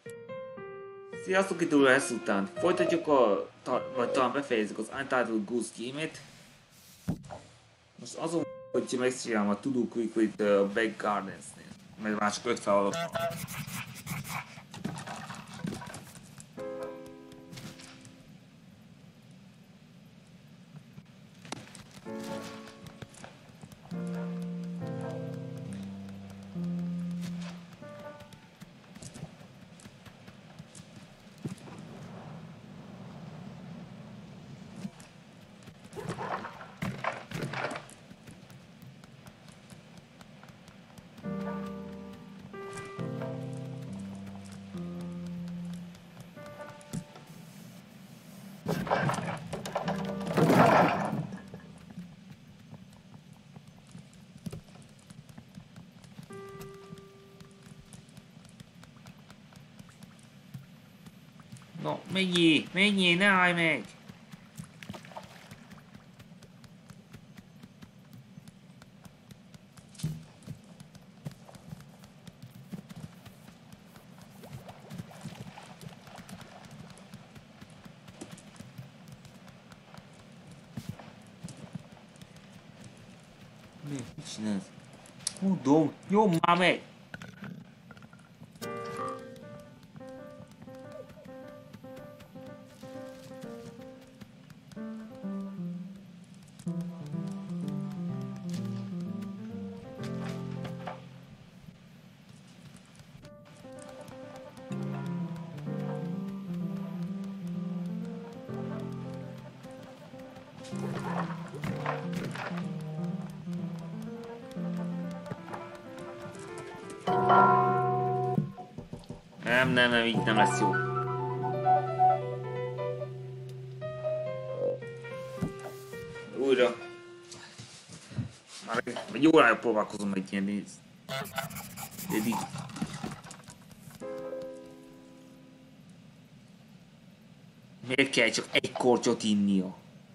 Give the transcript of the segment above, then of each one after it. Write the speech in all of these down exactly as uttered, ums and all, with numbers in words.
Sziasztok, itt újra ezt után. Folytatjuk a, ta, vagy talán befejezzük az Untitled Goose Game-et. Most azon, hogy megcsinálom a To Do Quickly-t a Back Gardens-nél. Mert már csak öt feladat van. No, menjél, menjél, ne állj meg! Mi? Mit csinálsz? Hú, dom, nyomd már meg! Nem, nem, nem, így nem lesz jó. Újra. Már egy órája próbálkozom meg ilyen nézni. Eddig. Miért kell csak egy kortyot innia?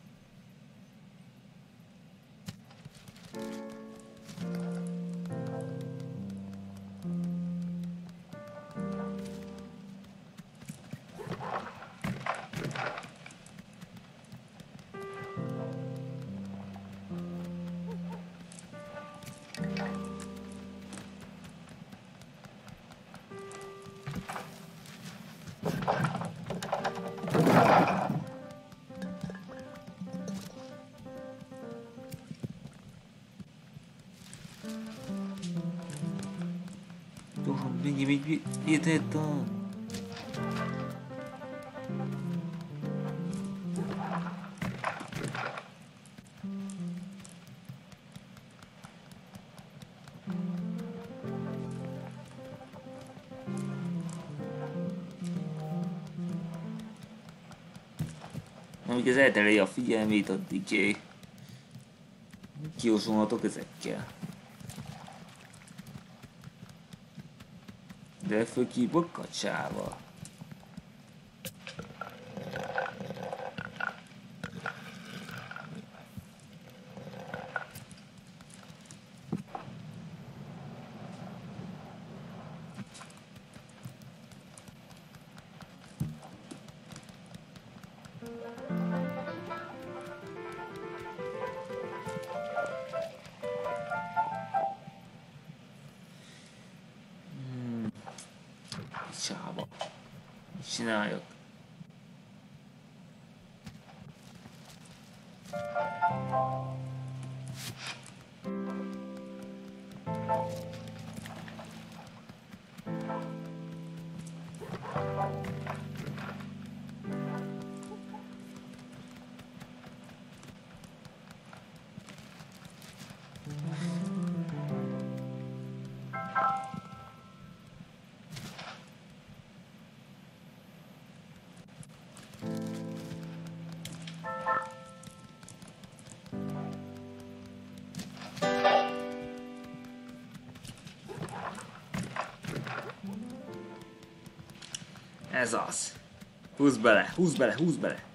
Menjél még értettem. Amíg ez elterelje a figyelmét, addig kiosonhatok ezekkel. De főképp kacsával. Csába. Mit csináljak? Ez az. Húzz bele, húzz bele, húzz bele.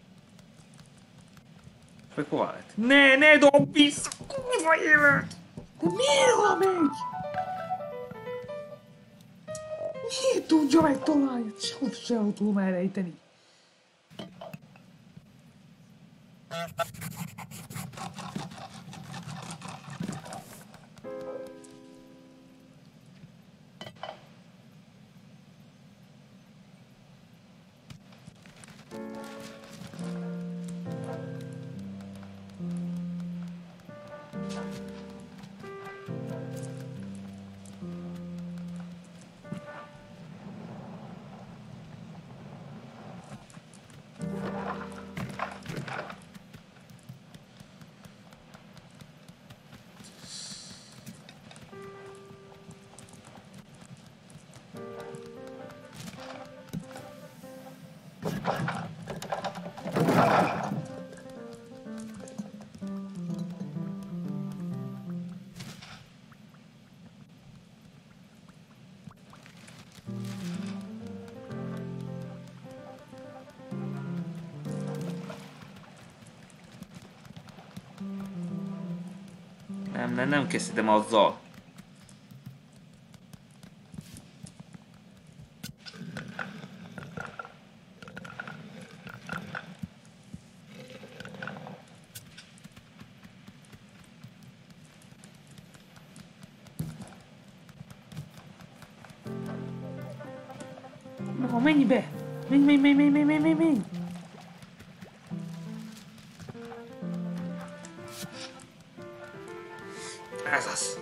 Meg hol lett? Ne, ne dobd vissza, kurva élet! De miért van megy? Miért tudja megtalálni? Sehol sehol tudom elrejteni. Nem, nem, nem kezdtem azzal. Na, menj be! Menj, menj, menj, menj, menj, menj, menj, menj! Ez az!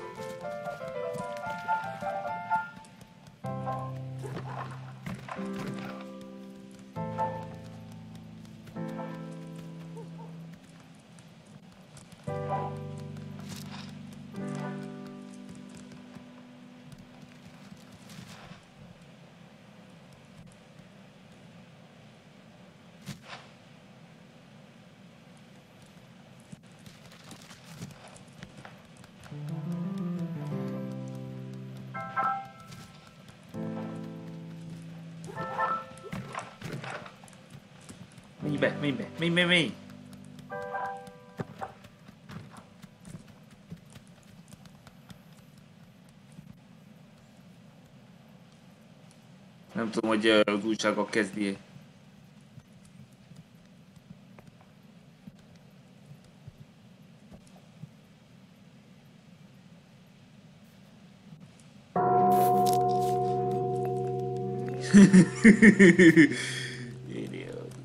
Menj be, menj be, menj, menj, menj! Nem tudom, hogy az újságok kezdi. Idiot.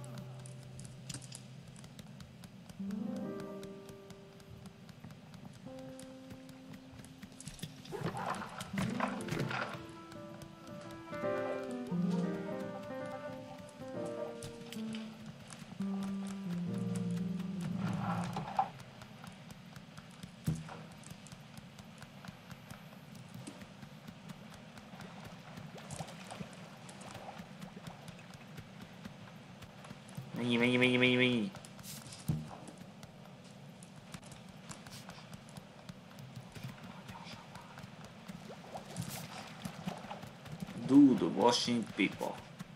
Menj, menj, menj, menj, menj! Do the washing people.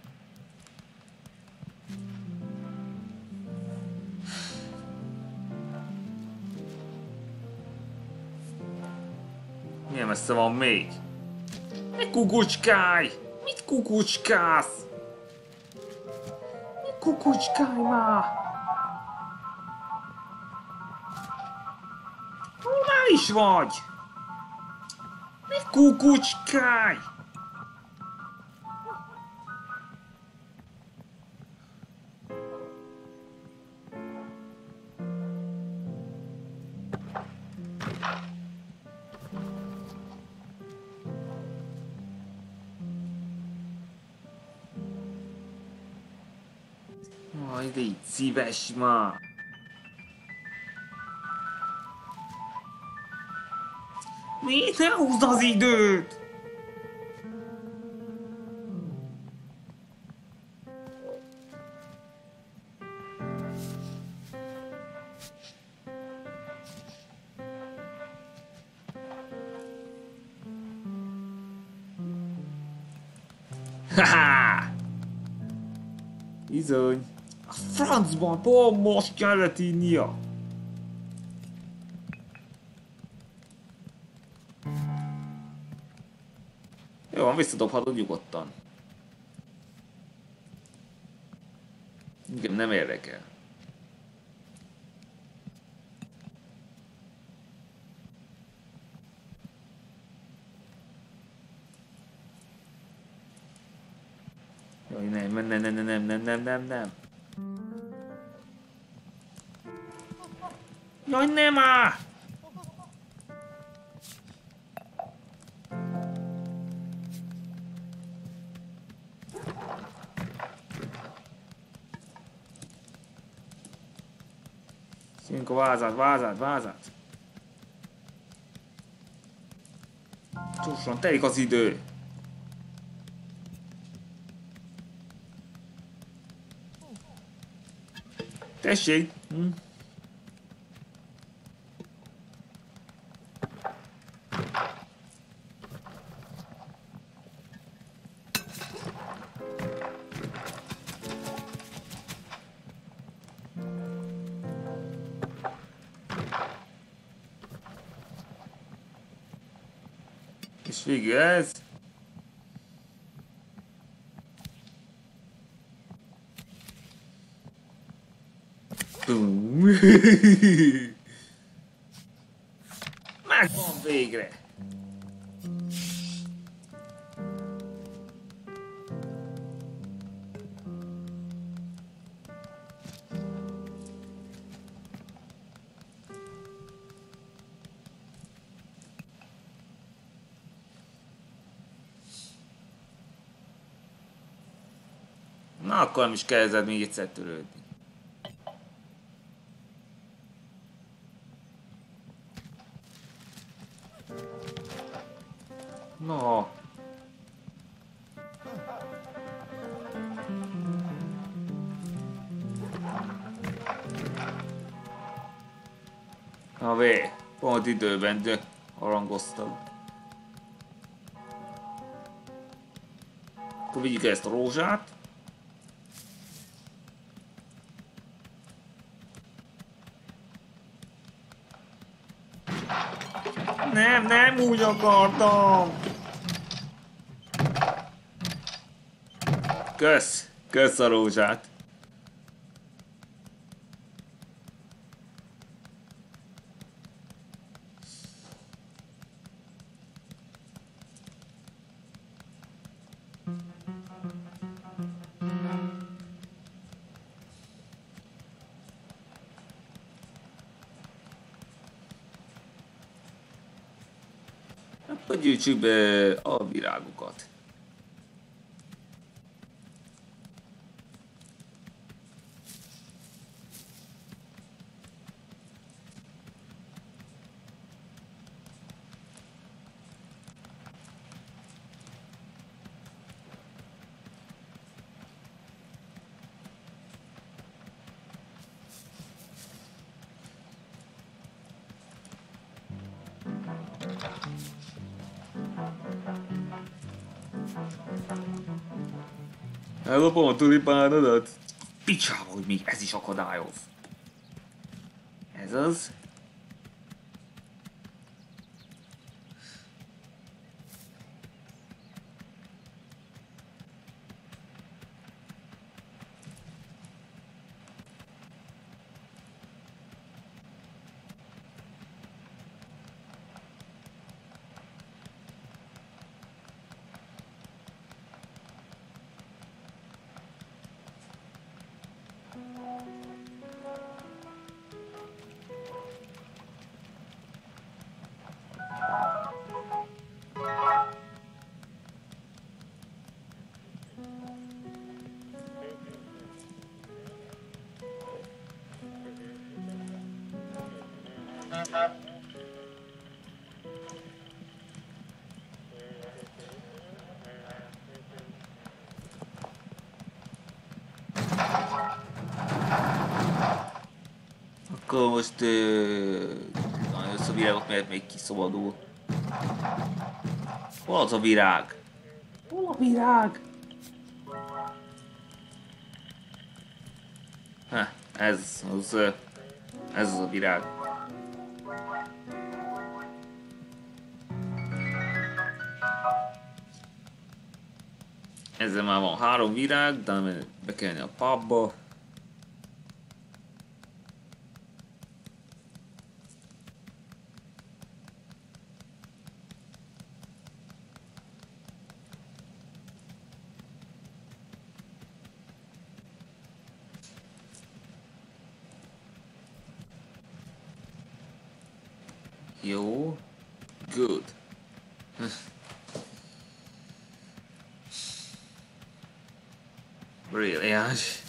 Milyen messze van még? Ne kukucskálj! Mit kukucskálsz? Kukucskálj már! Hol már is vagy? Mi kukucskálj! Majd így szíves már! Miért ne húzd az időt? Haha! Bizony! A francban pont most kellett innia! Jó, van, visszadobhatod nyugodtan. Igen, nem érdekel. Jaj, nem, nem, nem, nem, nem, nem, nem, nem, nem. Jaj, nem á! Színko, vázát, vázát, vázát. Csússon, telik az idő. Tessék! Hm? És végül ez. Megvan végre! Na, akkor nem is kezded még egyszer törődni. No. Na vé, pont időben de harangoztam. Akkor vigyük ezt a rózsát. Nem, nem úgy akartam! Kösz! Kösz a rózsát! Akkor gyűjtsük be a virágokat. Ellopom a tulipánodat? Picsába, hogy még ez is akadályoz. Ez az. Akkor most ezt a virágot miért még kiszabadul? Hol az a virág? Hol a virág? Ha, ez az, ez az a virág. Ezzel már van három virág, de be kell jönni a pubba. Jó. Good. Brilliant.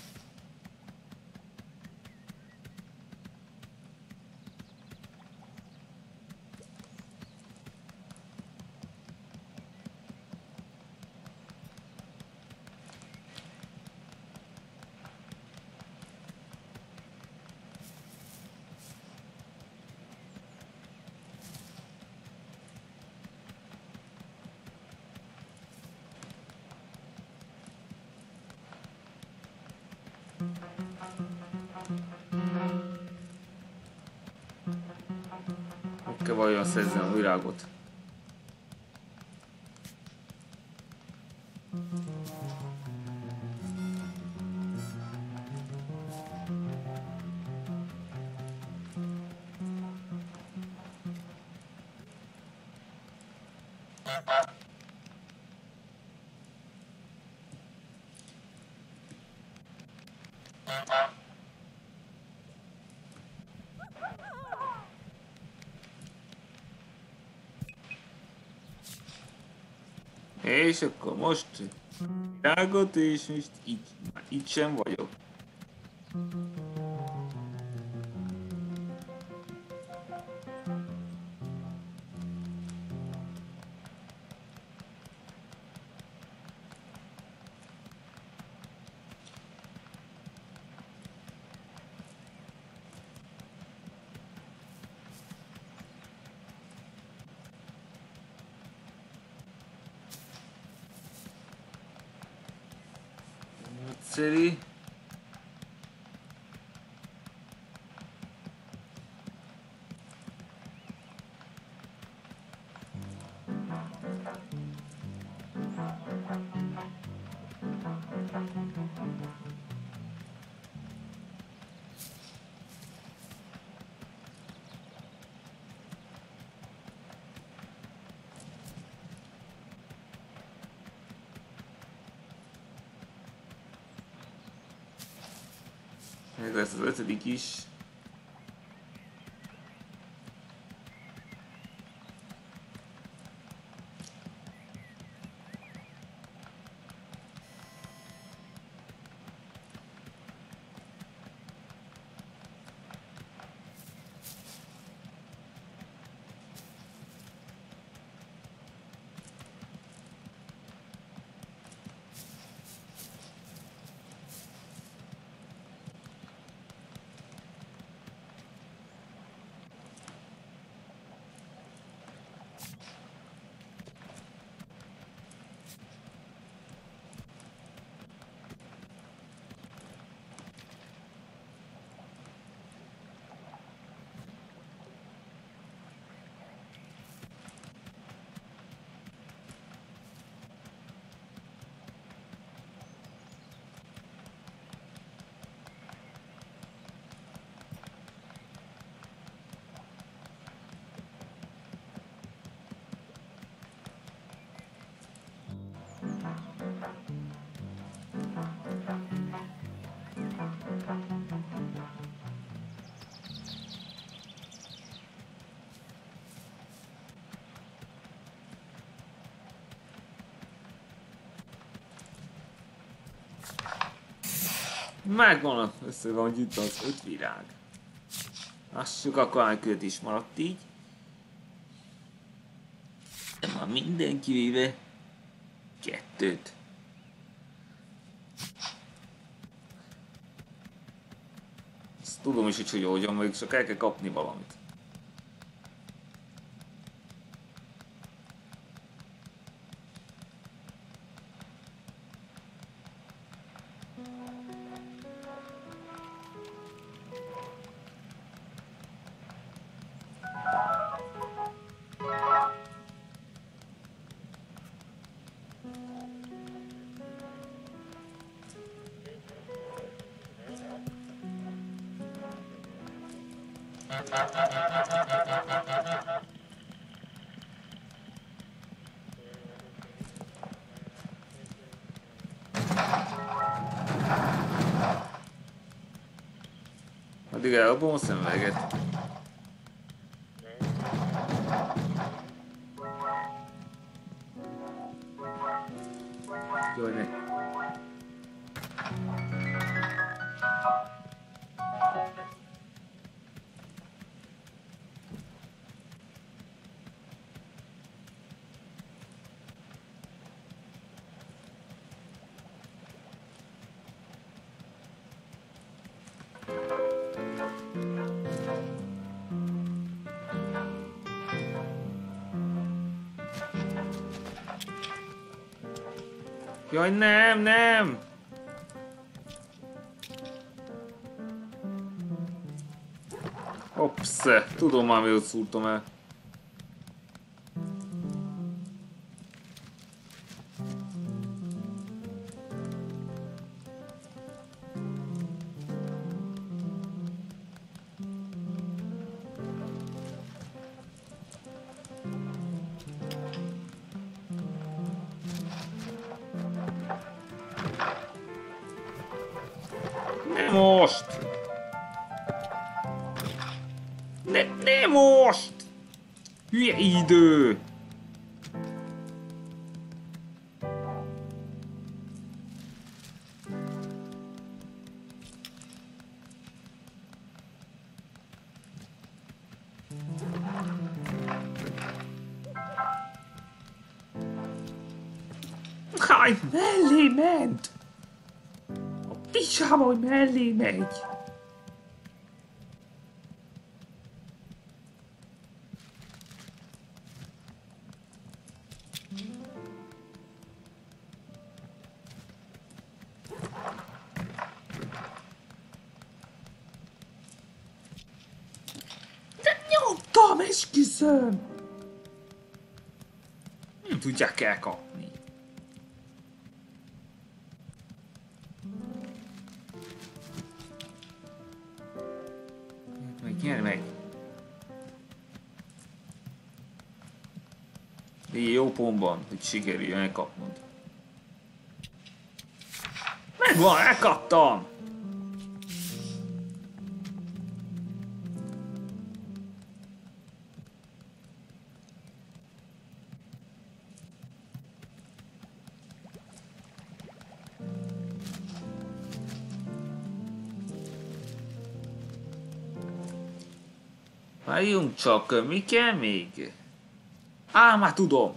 Hogy kell vajon szerzem a virágot? És akkor most virágot, és most itt, itt sem vagyok. City. Ez lesz az ötödik is. Megvan, össze van gyűjtve az öt virág. Lássuk, akkor elkölt is maradt így. De már mindenki véve kettőt. Ezt tudom is, hogy hogy hogyan vagyok, csak el kell kapni valamit. Addig elabom a szemüveget. Jaj, ne. Jaj, nem, nem! Opsz, tudom már, miért szúrtam el. Most! Ne, ne most! Hülye idő! Háj, mellé ment! Picsába, hogy mellé megy! De nyomtam, esküszöm! Nem tudják elkapni. Gyere meg! Jó pontban, hogy sikerüljön elkapnod. Megvan, elkaptam! Várjunk csak, mi kell még? Á, már tudom!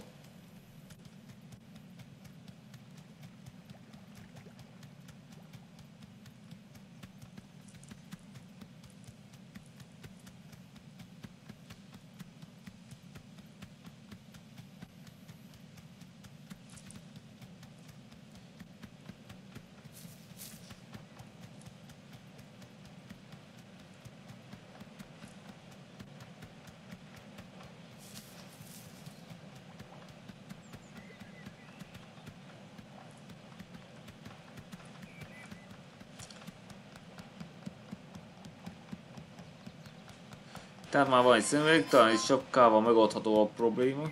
Tehát már van egy szemüveg, talán is sokkal megoldható a probléma.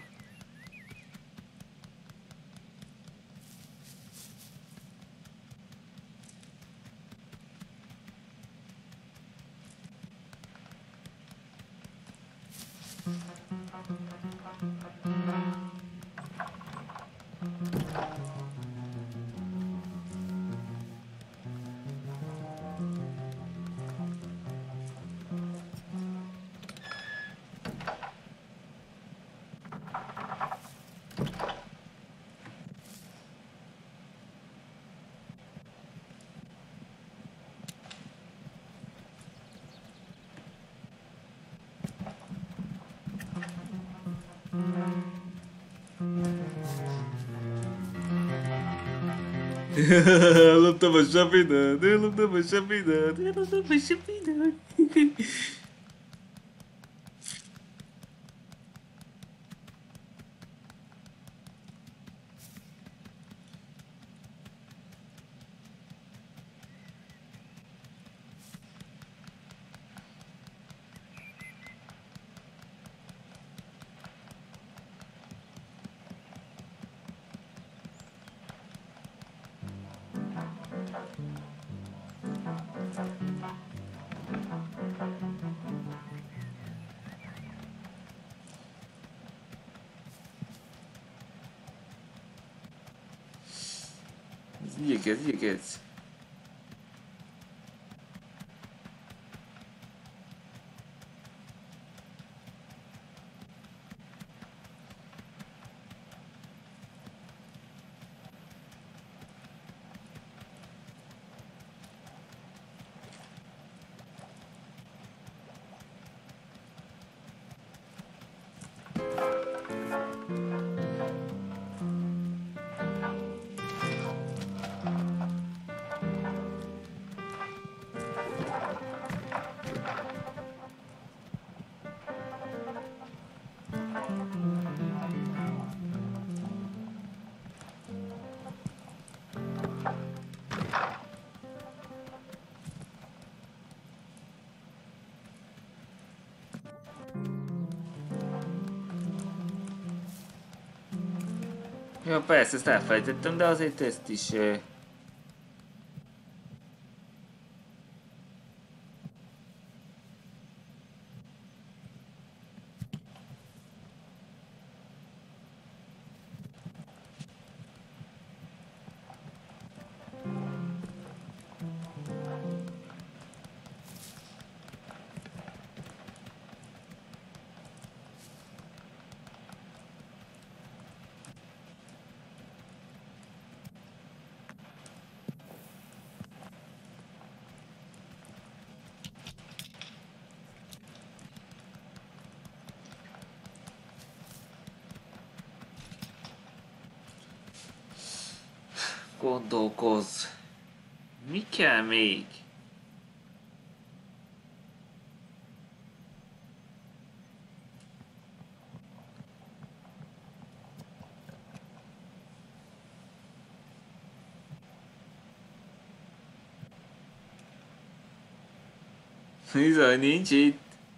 Elloptam a sapidat, elloptam a sapidat, elloptam a sapidat. Igyekezz, igyekezz. Ja, persze, ezt elfelejtettem, de azért ezt is... Uh... Gondolkozz. Mi kell még? Bizony, nincs itt.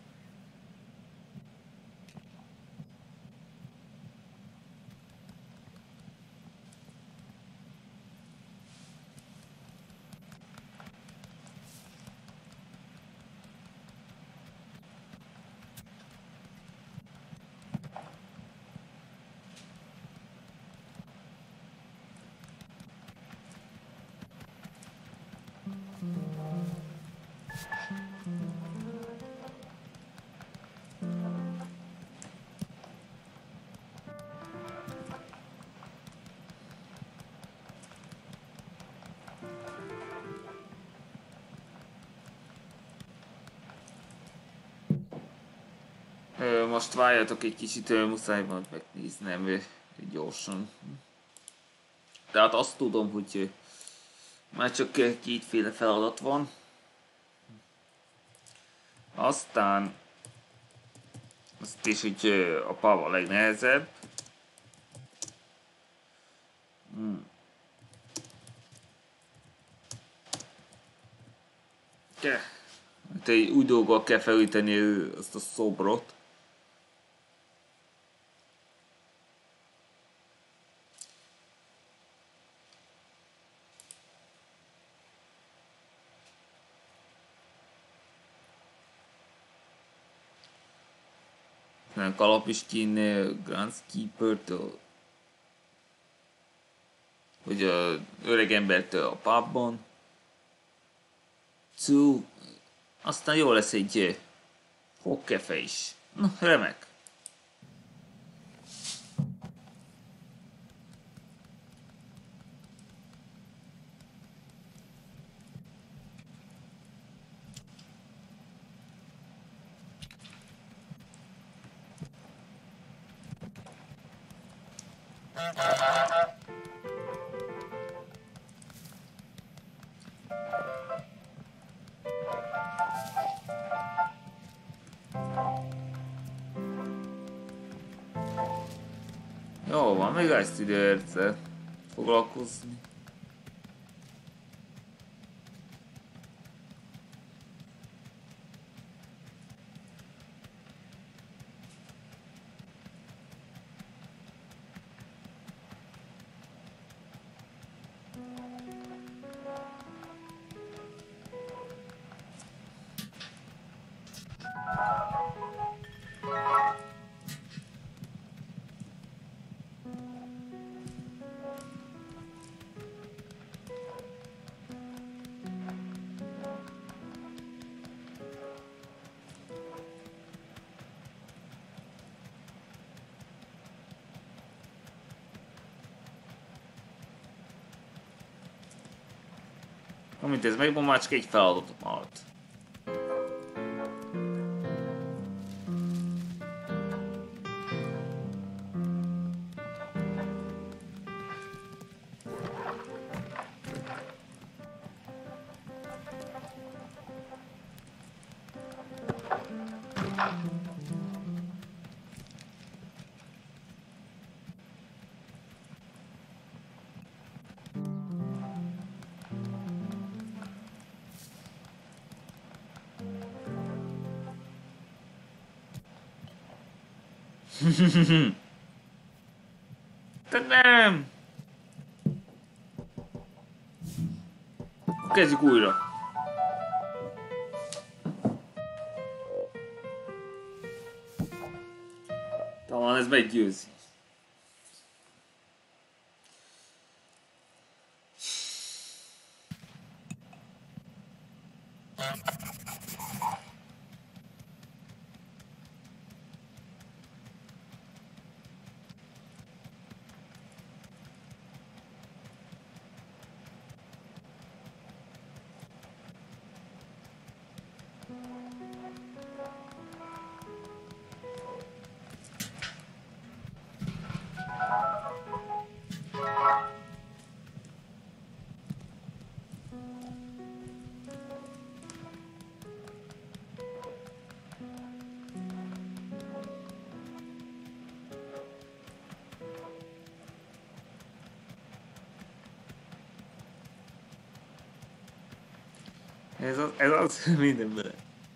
Most várjatok egy kicsit, muszáj van megnéznem gyorsan. Tehát azt tudom, hogy már csak kétféle feladat van. Aztán azt is, hogy a pav a legnehezebb. Hmm. Hát egy új dolggal kell felüteni azt a szobrot. Kalapiskin Groundskeeper-től, hogy az öreg embertől a pubban. Szó, aztán jó lesz egy fogkefe is. Na, remek. Jó van, még ezt idő egyszer foglalkozni. Amint ez megvan, már csak egy feladatom alatt. Te nem! Kezdjük újra. Talán ez meggyőzi. Ez az, ez az mindenben.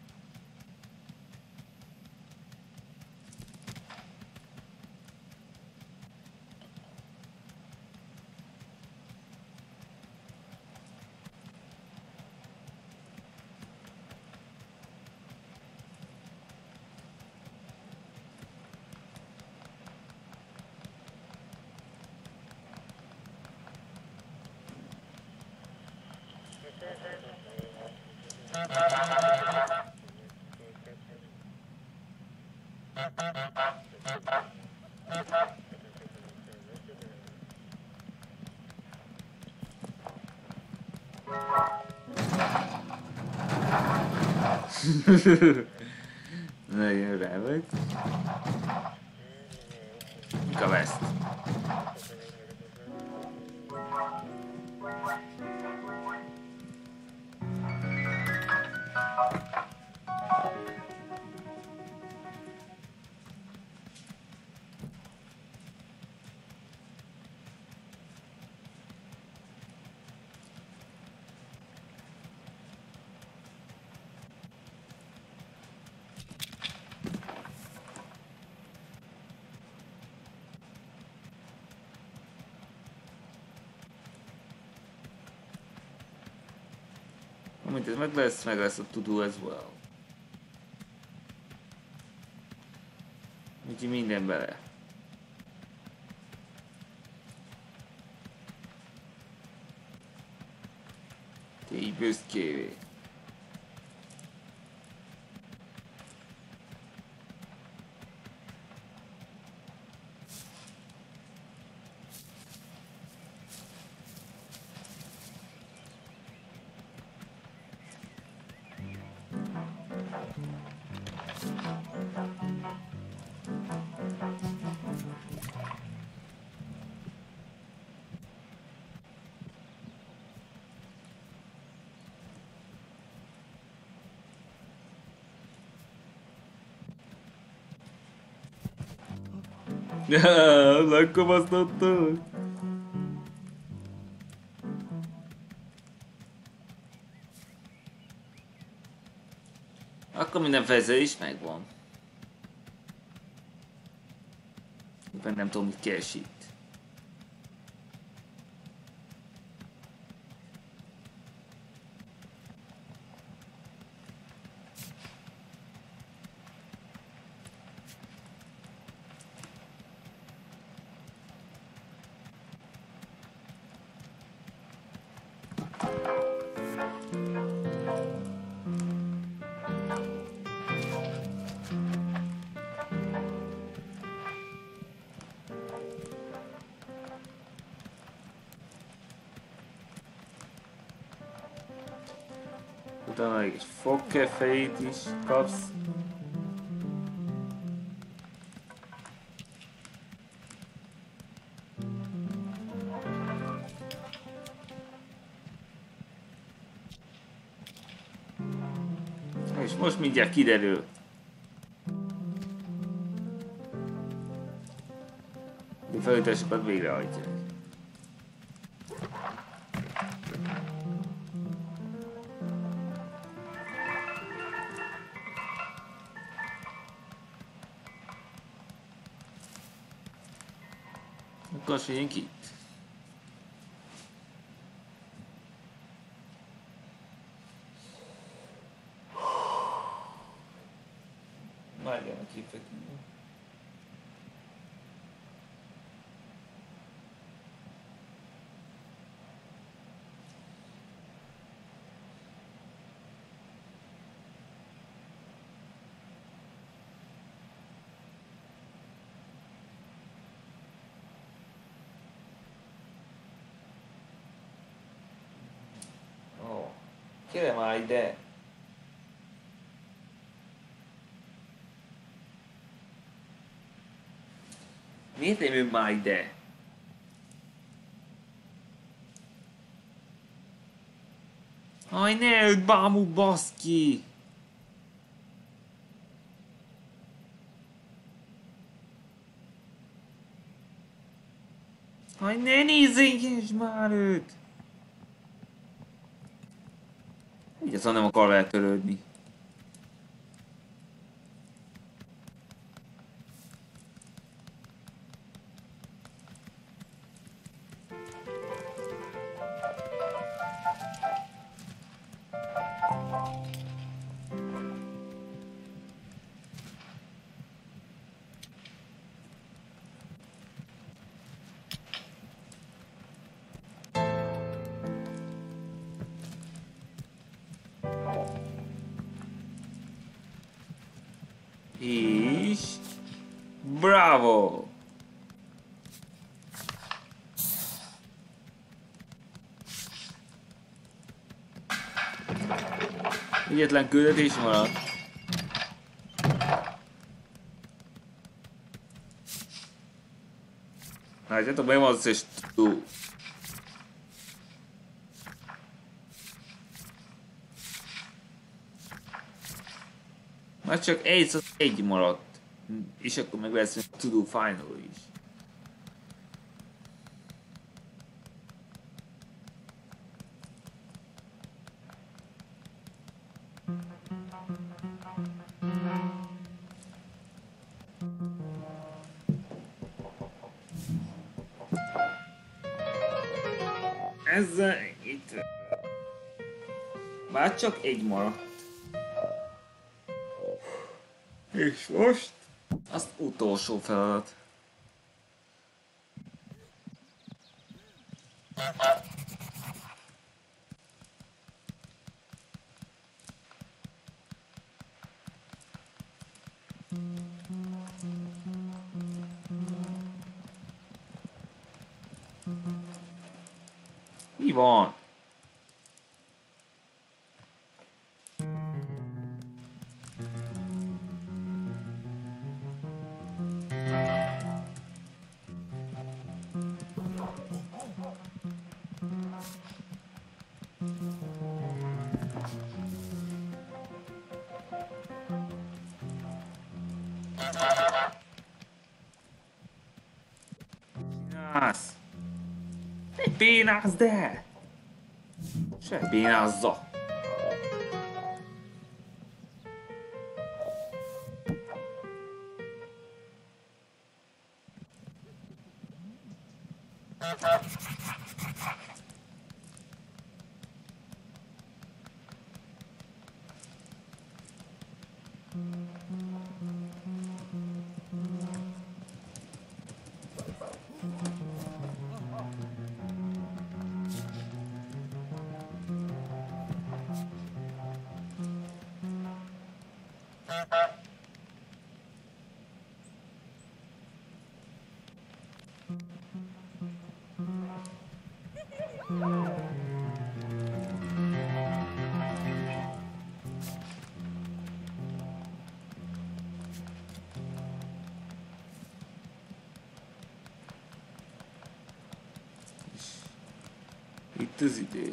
Nagyon remek. Inkább ezt. Amint ez meg lesz, meg lesz a to do as well. Úgyhogy minden bele. Te így büszkévé. Ja, megkapasztottuk. Akkor minden fejező is megvan. Éppen nem tudom, mit keres itt. Talán egy fogkefejét is kapsz. És most mindjárt kiderül. A felújításokat végrehajtják. Akkor azt mondjunk itt. Várjál a képet. Gyere már ide! Miért nem jön már ide? Aj, ne öld bámú, baszki! Aj, ne nézzék már őt! Így azon nem akar eltörődni. És... Bravo! Egyetlen küldetés maradt. Látjátok, meg van az összes tudó. Már csak egy, az egy maradt. És akkor meg lesz a tudó final is. Ezzel itt... Már csak egy maradt. És most? Az utolsó feladat. Mi van? Csinálsz? Ne bénázd el! Se bénázza! Itt az idő.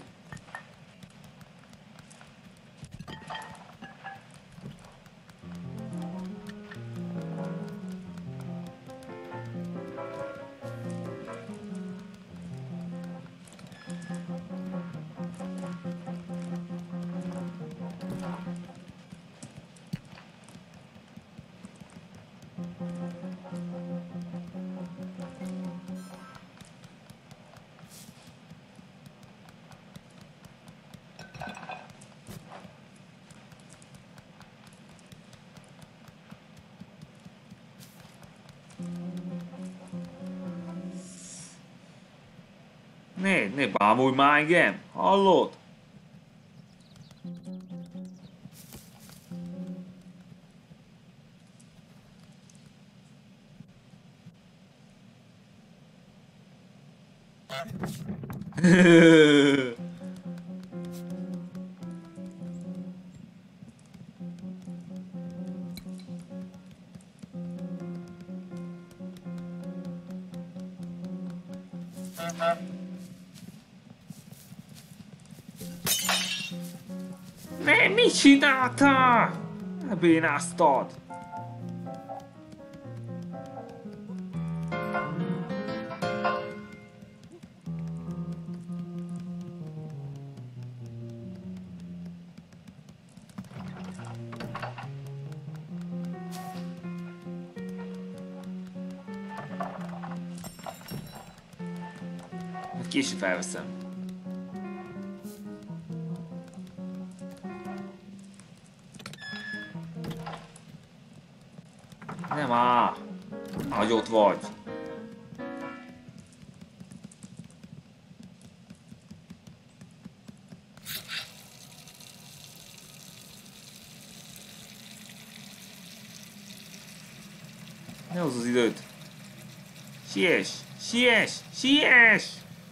Ne, ne bámulj már engem, hallod? Ne, mit csináltál? Bénáztad. Később felveszem. Nem áll! Ahogy ott vagy. Ne hozz az időt! Siess! Siess! Siess!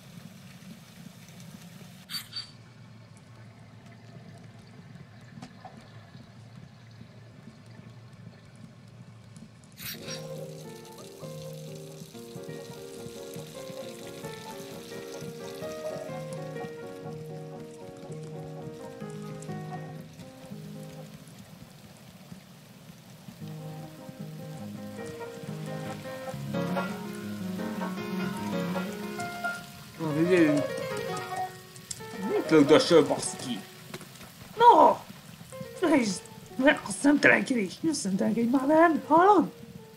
Mit lögdösöl, baszki? No! Ez... A szemtelenkedés! Ne szemtelenkedj már velem, hallod?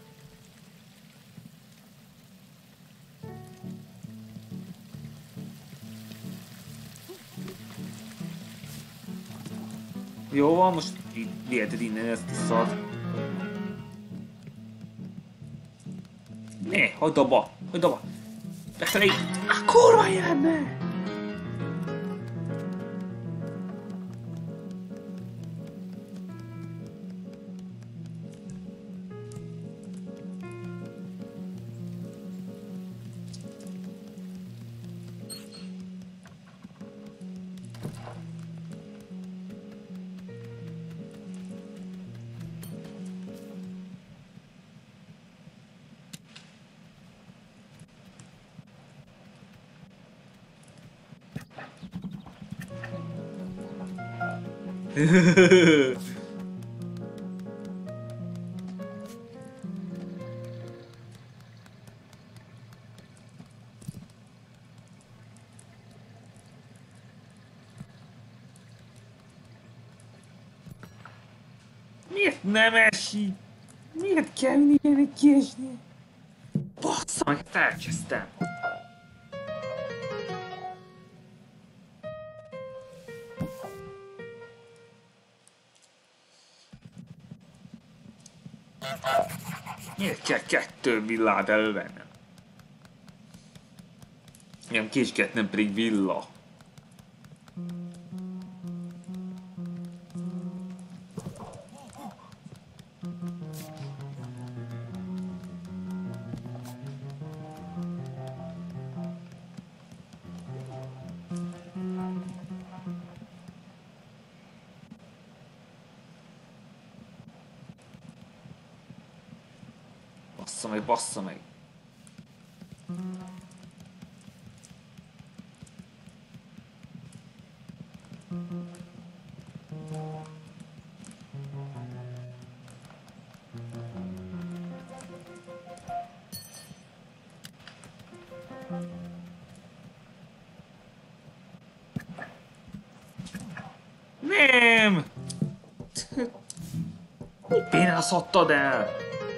Jó van, most viheted innen ezt a szart. Ne, hagyd abba, hagyd abba! Befelé! A kurva életbe! Miért nem esik? Miért kell mindig kiesni? Bassza meg, elkezdtem! Miért kell kettő villát elővennem? Nem kisket, nem pedig villa. Bassza meg, bassza meg. Nem! Mi pénzt adtad el?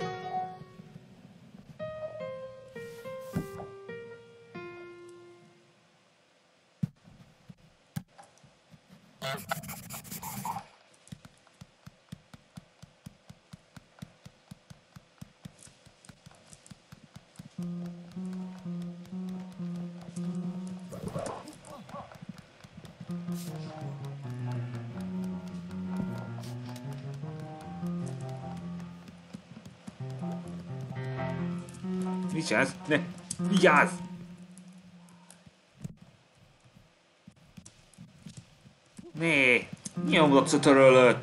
Mit csinálsz? Ne! Vigyázz! Né! Nyomdobsz a törölőt!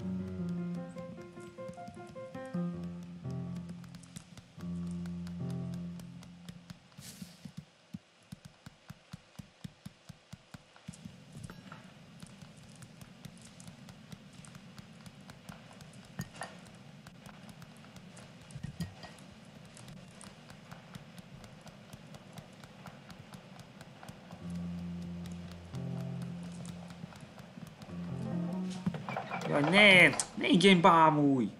Jaj, ne! Ne igény bámulj!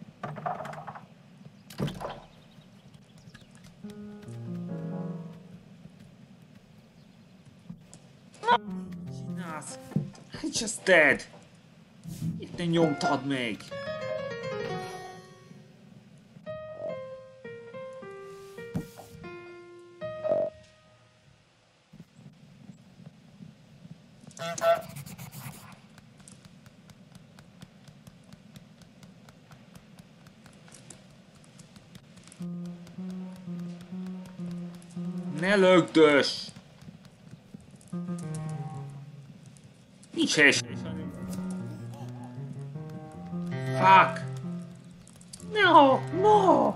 Csinálsz? I just dead! Itt ne nyomtad meg! Ne lögdös! Nincs helyes. Fuck! No! No!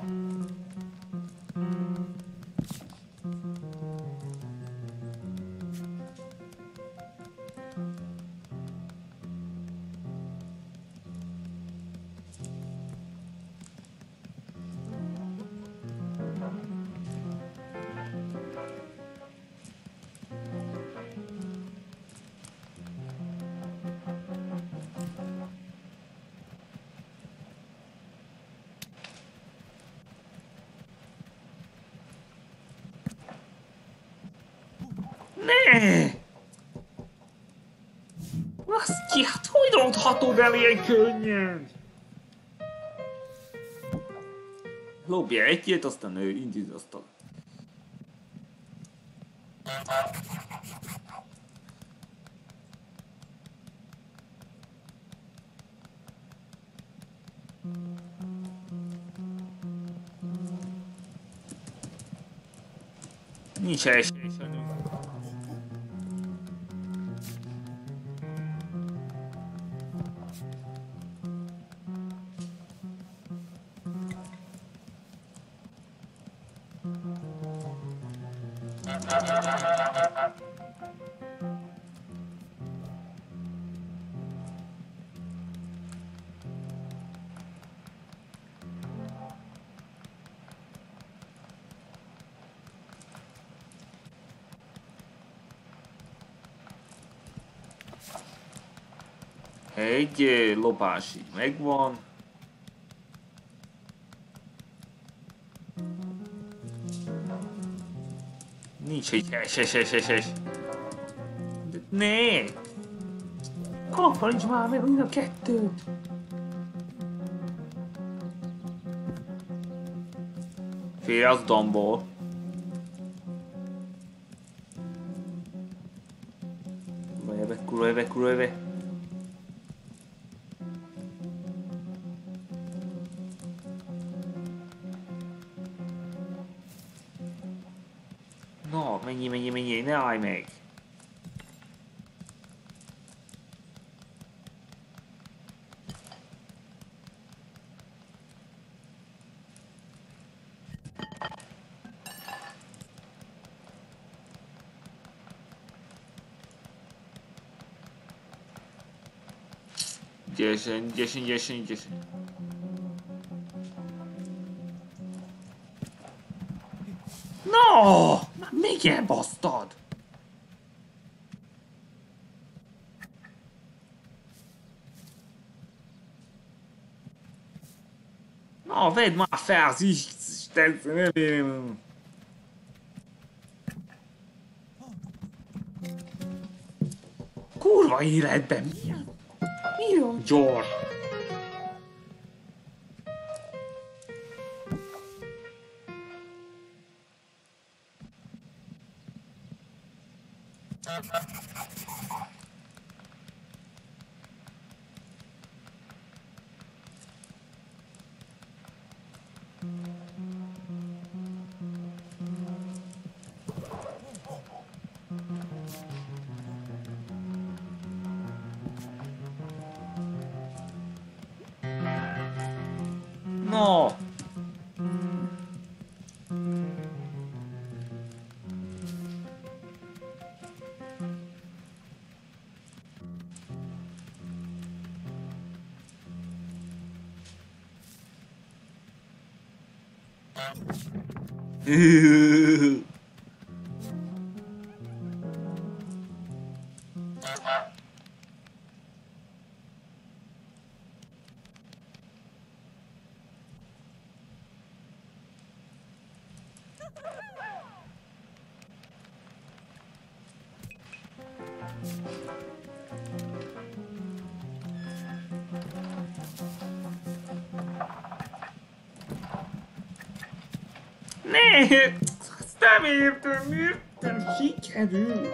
Ne! Azt ki, hát hogy ronthatod el ilyen könnyen? Lopja egyet, aztán ő indít asztal. Nincs esély. Egy lopás így megvan. Nincs egy es es es es es. Ne! Kaparincs már meg mind a kettőt! Félre az domból. Kurva jebe, kurva jebe, kurva jebe. No, menjél, menjél, menjél, ne állj meg! Gyesen, gyesen, gyesen, gyesen. No! Még elbasztad! Na, vedd már fel az Isten nevén! Kurva életben mi? Mi a gyors? No! Ne! Azt nem értem, miért nem sikerül?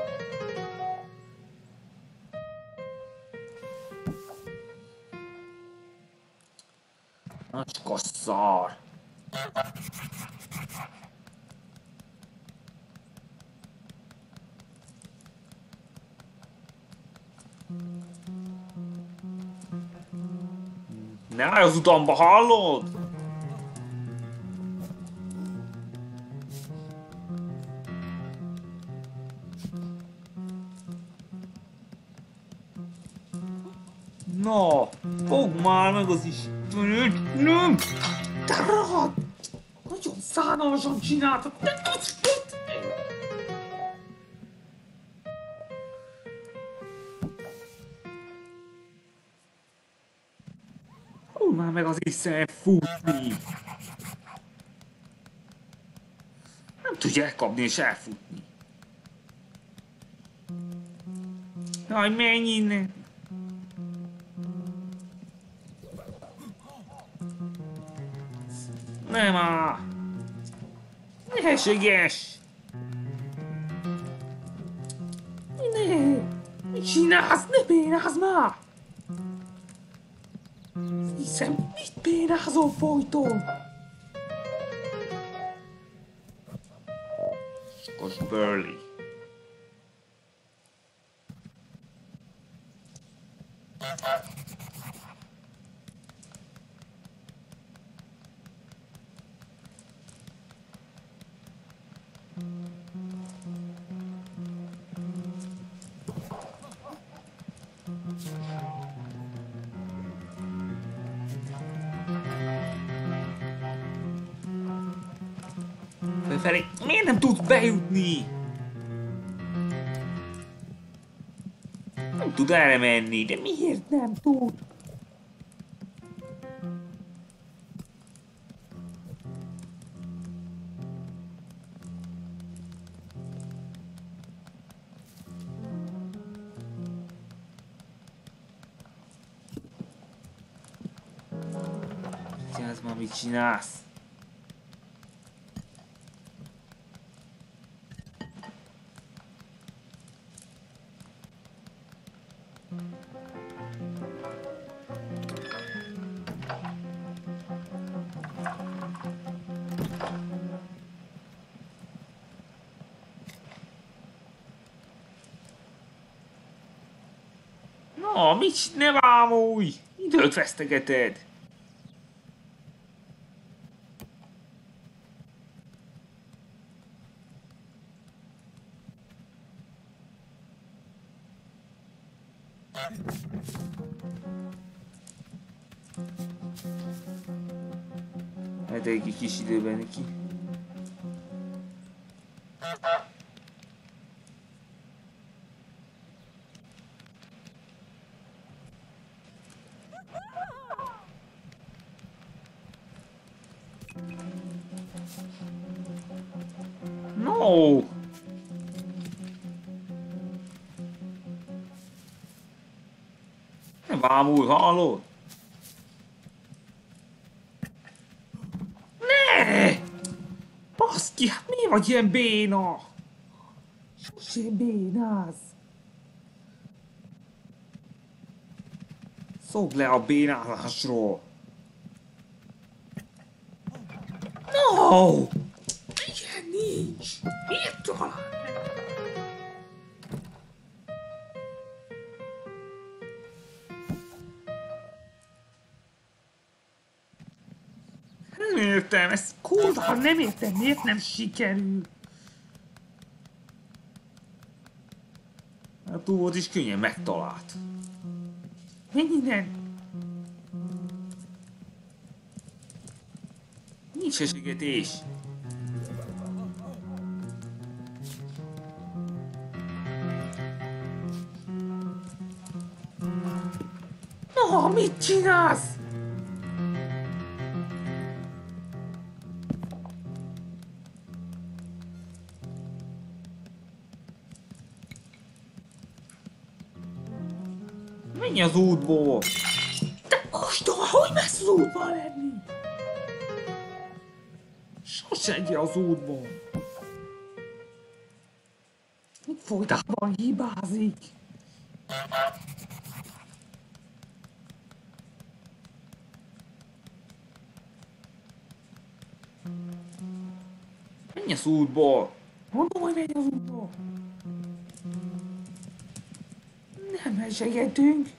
Nacska szar! Ne állj az utamba, hallod? Na, fogd már meg az Istenőt! Nem! Te rohadt! Nagyon szánalmasan csináltad! Ne tudsz futni! Fogd már meg az Istenőt futni! Nem tudja elkapni és elfutni. Jaj, menj innen! Nem á! Nehézséges! Ne! Mit csinálsz? Ne bénázz már! Hiszem, mit bénázol folyton? Scott Burley. Fölfelé, miért nem tudsz bejutni? Nem tud erre menni, de miért nem tud? Ez ma mit csinálsz? No, mit ne bámulj! Időt vesztegeted! Hát egy kis időben neki. No! Ne bámulj, hallod? Ne! Baszki, hát mi vagy ilyen béna? Sosem bénáz. Szokd le a bénázásról. No! Ilyen nincs. Miért talán? Nem értem, ezt kurva nem értem, miért nem sikerül. A túlót is könnyen megtalált. Menj innen! Nincs eségetés. No, mit csinálsz? Menj az útból! Te ostoba, hogy messz az útból lenni? Sose egy az útból. Mit folytában hibázik? Menj az útból! Mondom, hogy menj az útból! Nem esegetünk!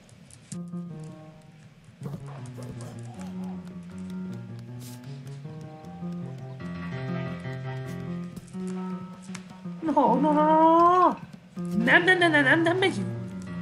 No, no, no, no, no! Nem, nem, nem, nem, nem, nem megyünk!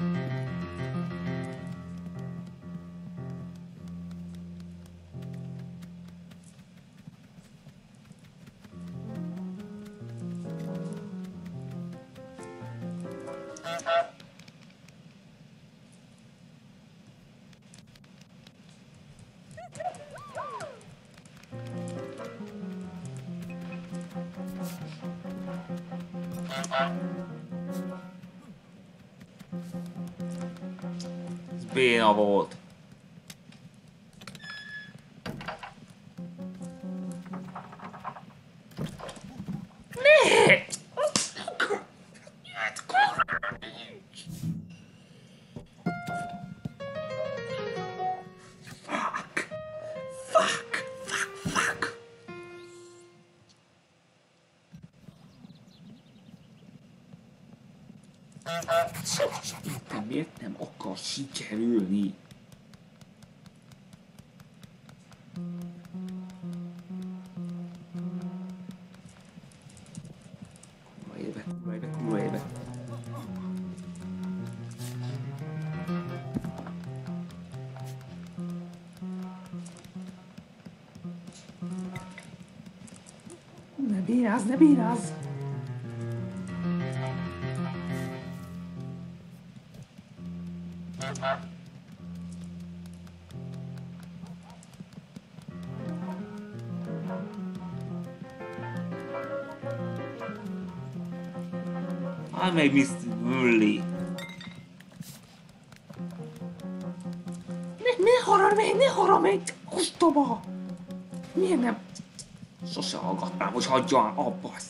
Ez béna volt. Ne! Fuck! Fuck! Fuck! Fuck! Sosem értem, miért nem akar sikerülni. Kurva éve, kurva éve, kurva éve. Ne bírázz, ne bírázz! I may miss Mully. Ne, ne harag meg, ne harag meg, ostoba! Miért nem? Sose hallgatnám, hogy hagyjam abba azt.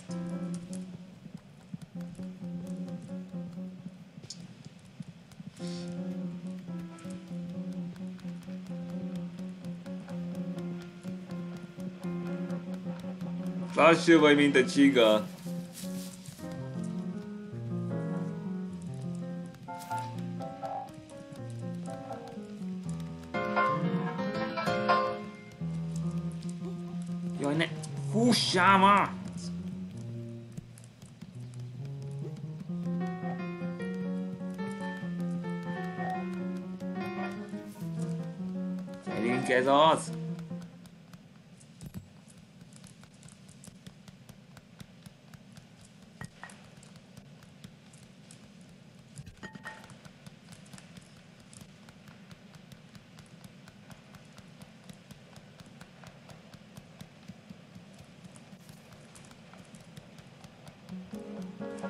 Lassú vagy, mint a csiga. Jaj, ne fussál már! Szerint ez az?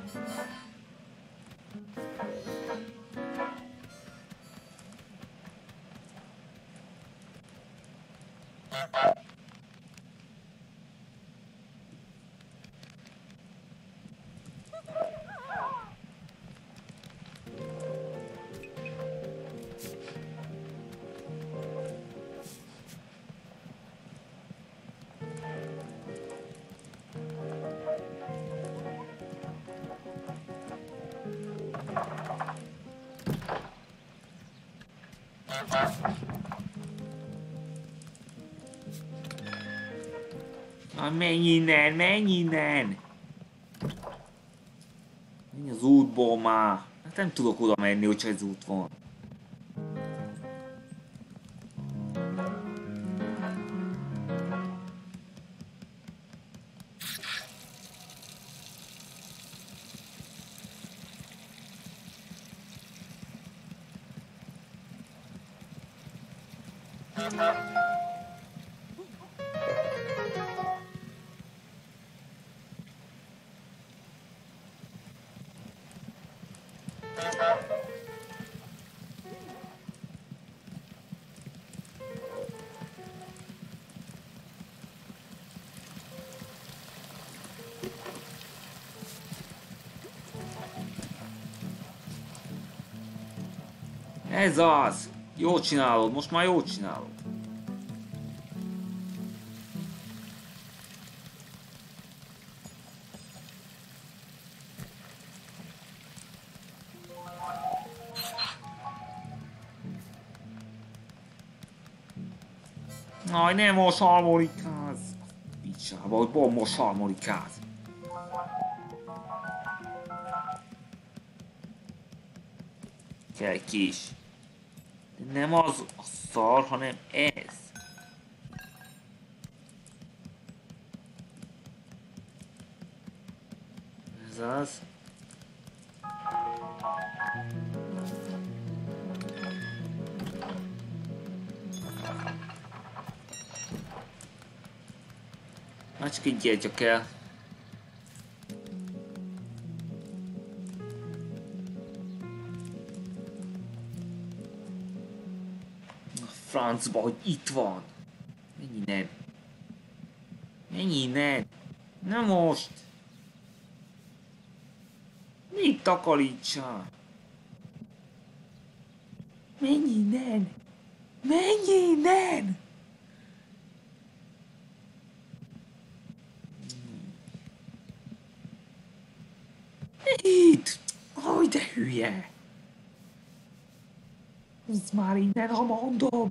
Na, menj innen, menj innen! Menj az útból már! Hát nem tudok oda menni, hogyha ez út van. Ez az! Jól csinálod, most már jól csinálod. Aj, nem most harmonikáz! Picsába, hogy bom most harmonikáz. Kell egy kis. De nem az a szar, hanem ez. Ez az. Már csak így gyertya kell. Francba, hogy itt van. Menj innen. Menj innen. Na most. Mit takarítsál? Menj innen. Menj innen. Itt. Aj, de hülye. Húzz már innen, ha mondom!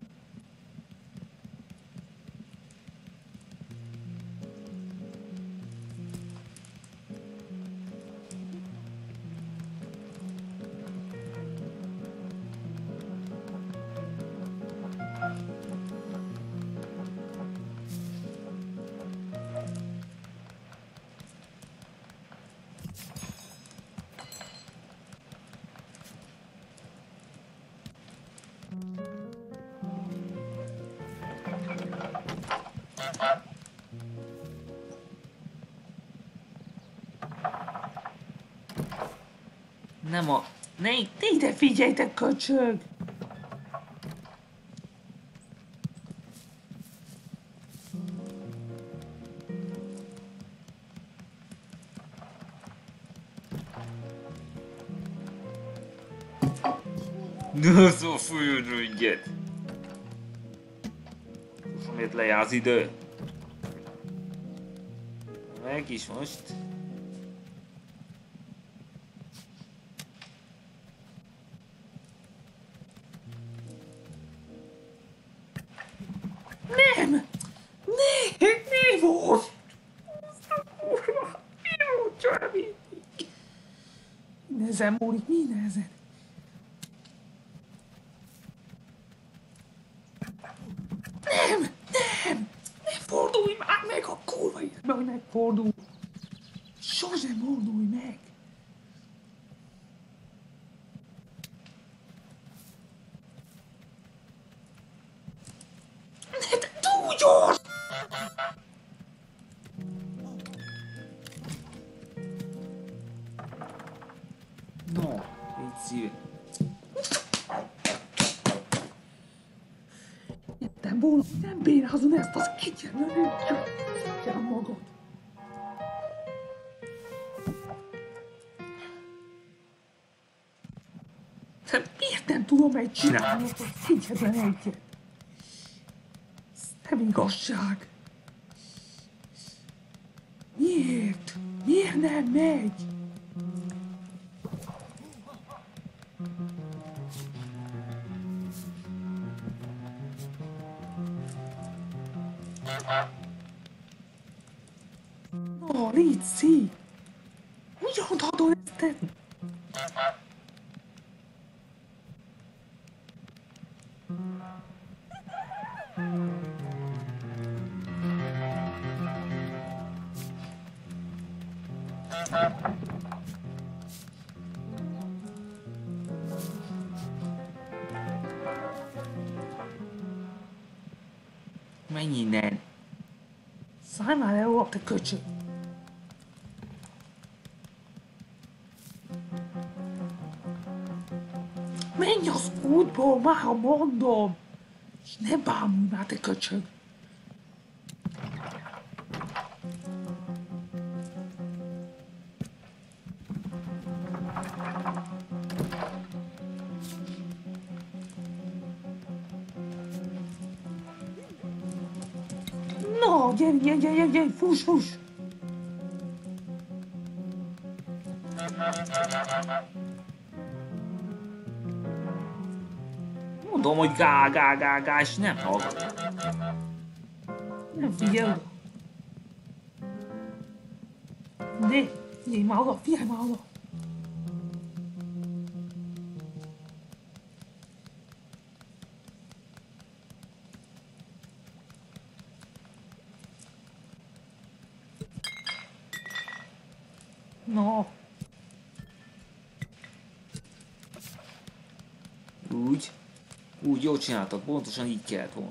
Nem a... Ne, ne ide figyelj, köcsög! Na, szóval fújjon ügyet! Miért lejár az idő? Meg is most. Nem! Ne! Ne volt! Jó, Csabi! Nehezen múlik, mi nehezen? Nem! Nem! Ne fordulj már meg a kurva életbe, hogy megfordulj! Sosem fordulj meg! Ne, te túl gyors! No, légy szíves. Jöttem volna, hogy nem bénázod ezt az egyetlen egyet. Gyere magad. Hát miért nem tudom megcsinálni azt az egyetlen egyet? Ez nem igazság. Miért? Miért nem megy? Na, Lici! Hogyan tudod ezt tenni? Menj innen. Szállj már el, te köcsög! Menj az útból, már ha mondom! És ne bámulj már, te köcsög! No, gyere, gyere, gyere, gyere, fuss, fuss! Mondom, hogy gá, gá, gá, gá, és nem hallgat. Nem figyelj oda! Ne, figyelj már oda, figyelj már oda! No, Úgy. Úgy, jól csináltad, pontosan így kellett volna.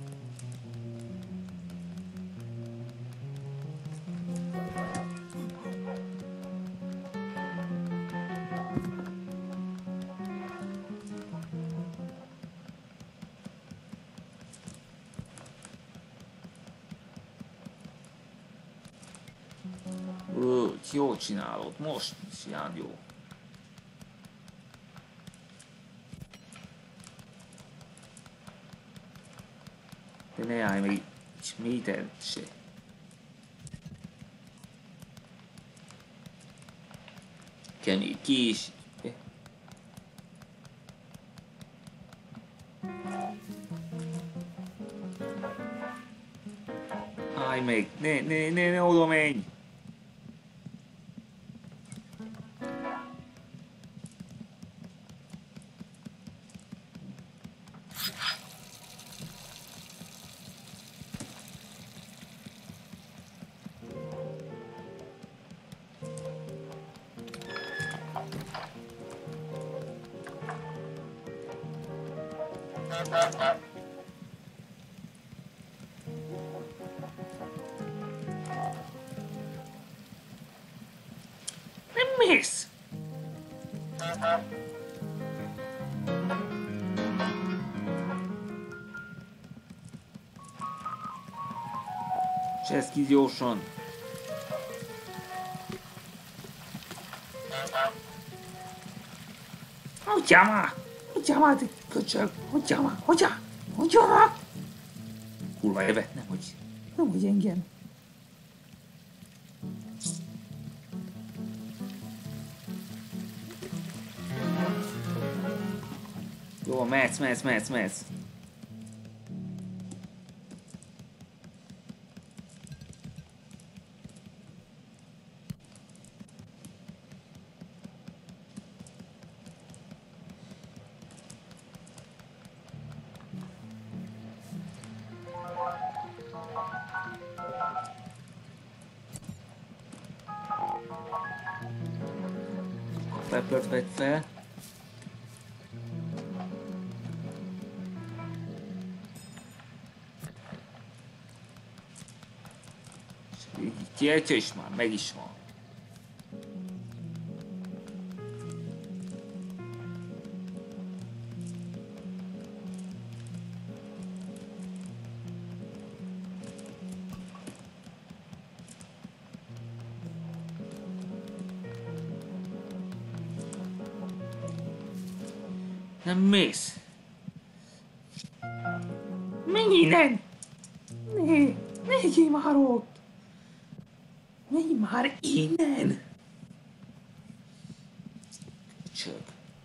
Úgy, jól csinálod, most is ilyen jó. De ne állj meg egy métert se. Kemény kés. Állj meg, ne, ne, ne, ne oda menj! nem mész! Cseszki gyorsan. Hagyjál már! Hagyjál már, te köcsög! Hagyjál már! Hagyjál! Hagyjál már! Kurva éve, nem hogy. Nem vagy engem. Jó, mehetsz, mehetsz, mehetsz, mehetsz. Peppert vett fel. Gyertya is már, meg is van. Nem mész. Menj innen! Ne, ne legyél már ott! Menj már innen! Csak.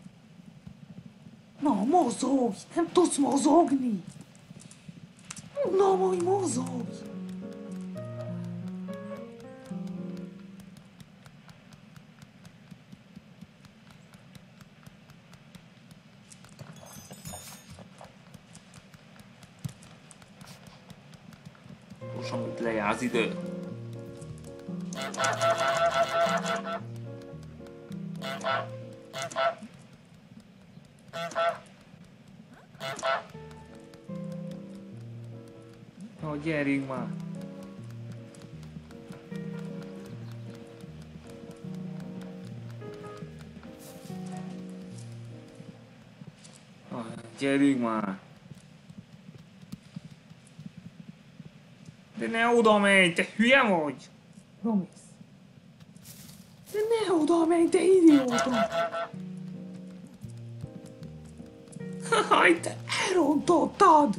Na, mozogj! Nem tudsz mozogni! Na, majd mozogj! Most amit lejár az idő. Ó, gyerünk már! Ó, gyerünk már! De ne oda menj, te hülye vagy! Romész. De ne oda menj, te idióta! Haj, te elrontottad!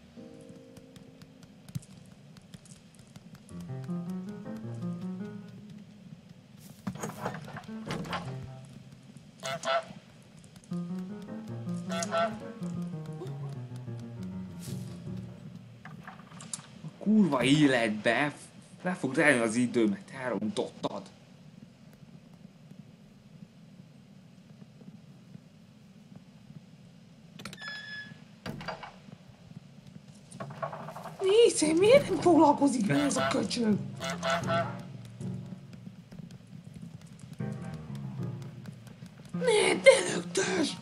Kurva életbe! Le fog telni az idő, mert elrontottad. Nézd, miért nem foglalkozik vele ez a köcsög? Ne, ne lögdös!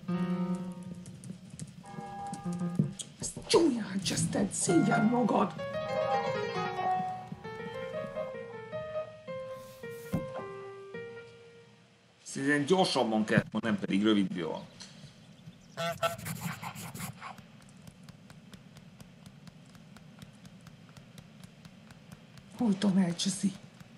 Ezt csúnyán cseszted, szégyen magad! Szerintem gyorsabban kell, nem pedig rövid idő alatt. Folyton elcseszi.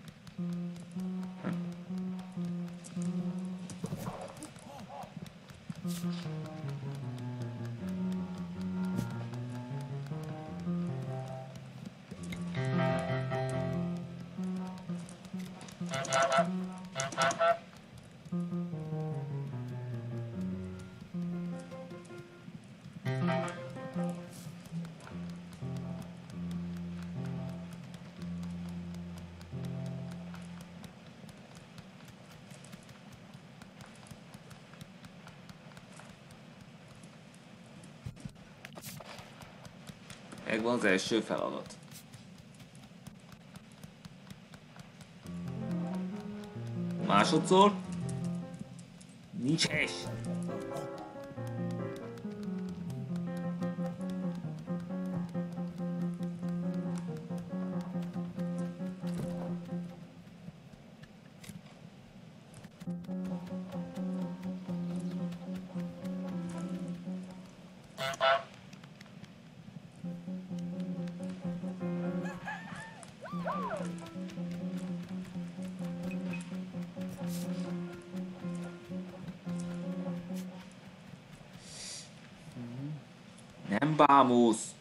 Megvan az első feladat. Másodszor. Nincs es. Nem bámulsz.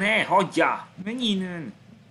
Ne, hagyja! Menj innen!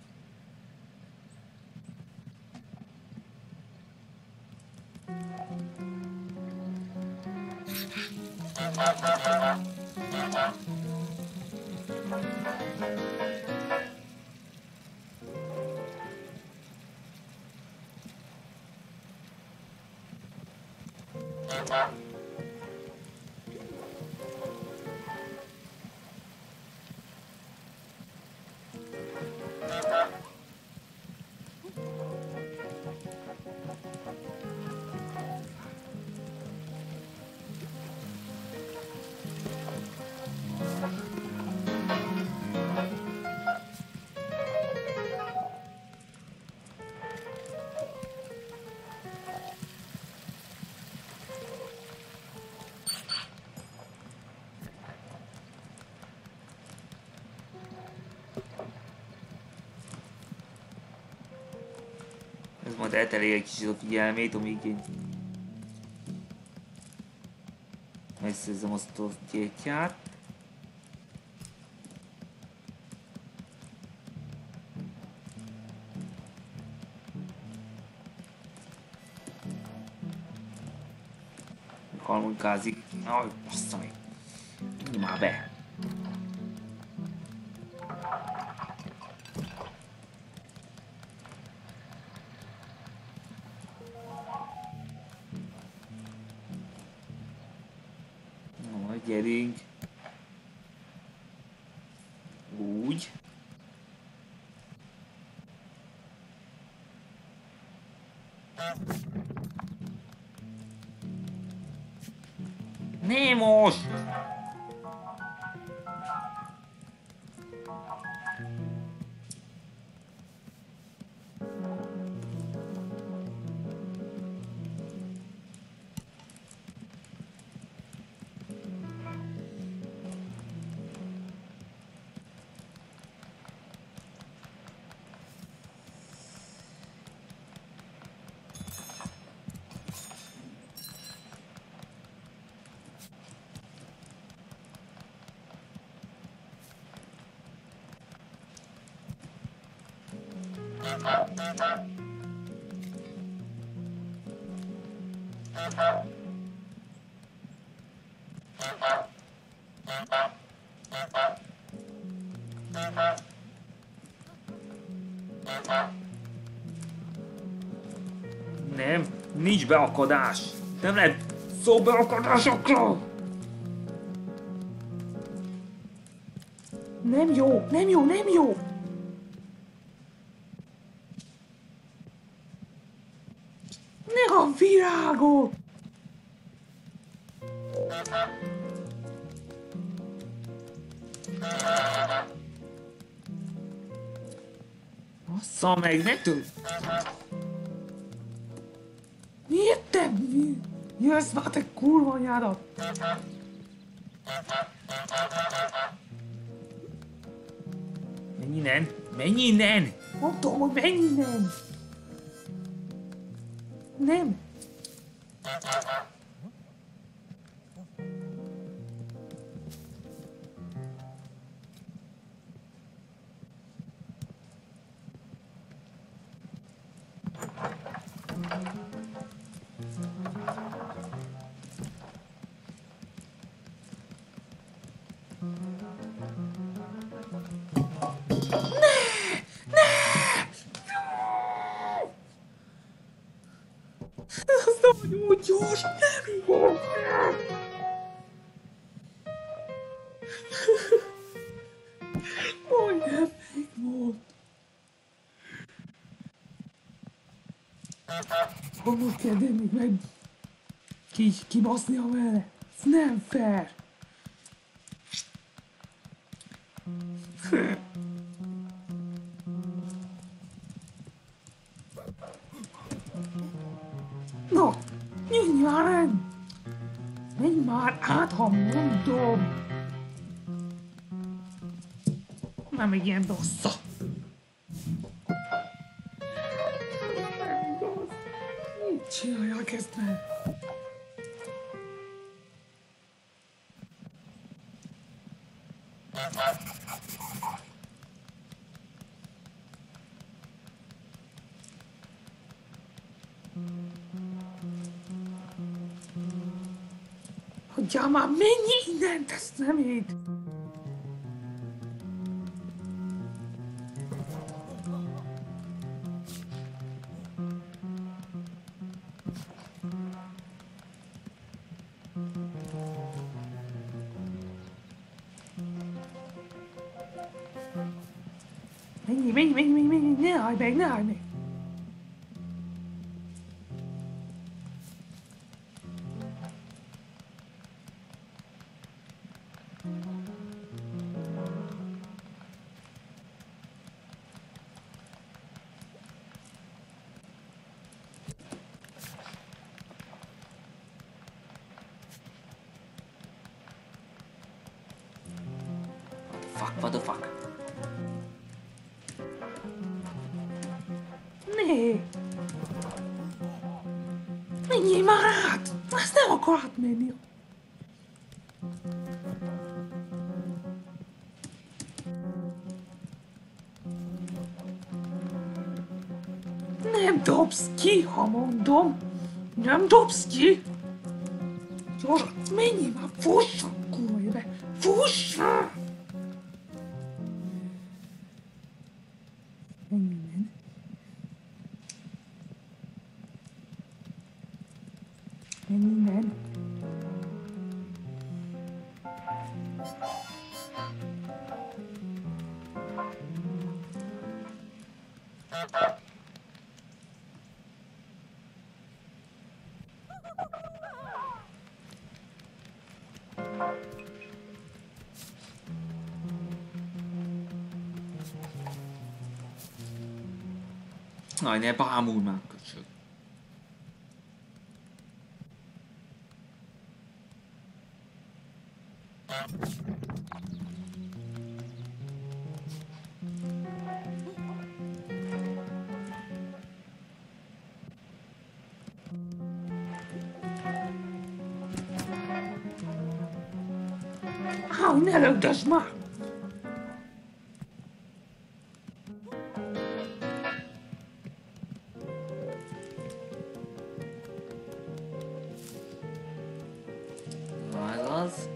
Ez majd eltereli egy kicsit a figyelmét, amíg én megszerzem azt a gyertyát. Halmonkázik. Aj, bassza meg. Nyomj már be. Gyerünk. Úgy. Ne most! Nem, nincs beakadás. Nem lehet szó beakadásokról. Nem jó, nem jó, nem jó! Ne a virágot! Bassza meg, ne tud! Miért te jössz már, te kurva anyádat? Menj innen! Menj innen! Mondtam, hogy menj innen! Nem! Ez nagyon gyors, nem jó! Majdnem megvolt! Hogy most kell még meg ki, kibasznia vele? Ez nem fair! No, nyugodj már el! Menj már át, ha mondom! Már még ilyen bassza! Mit csinálják ezt meg? Hagyjál már, menj innen, te szemét! Menj, menj, menj, menj, menj, ne állj meg, ne állj meg! Fuck, what the fuck? Né! Menjél már át! Ezt nem akar átmenni! Nem dobsz ki, ha mondom! Nem dobsz ki! Gyors, menjél már, fuss a kurva éve! Fuss! Menj innen! Menj innen! Aj, ne bámulj már, köcsög. Állj, ne lögdösd már! Na, ez az.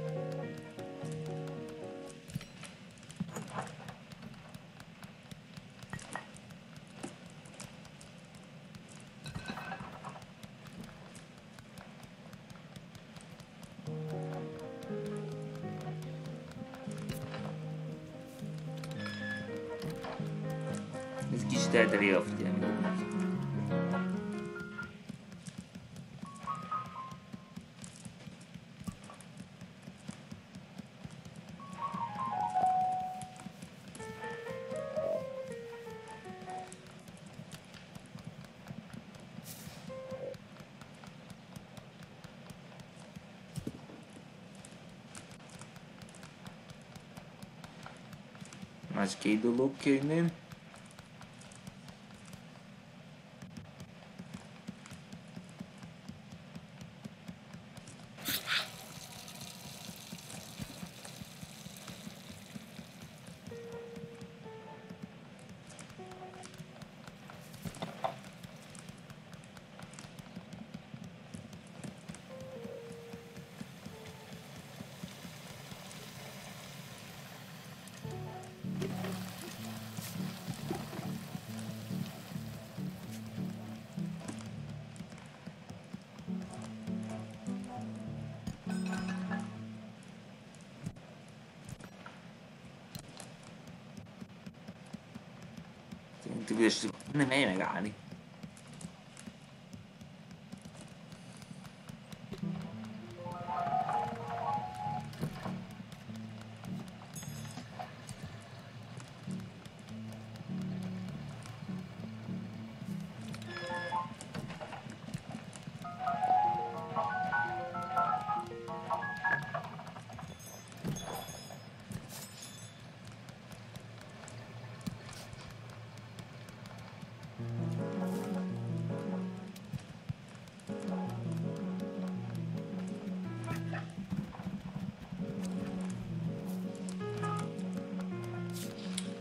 Ez kicsit eltereli a figyelmet. Más két dolog kéne. Ügyes, nem menj megállni.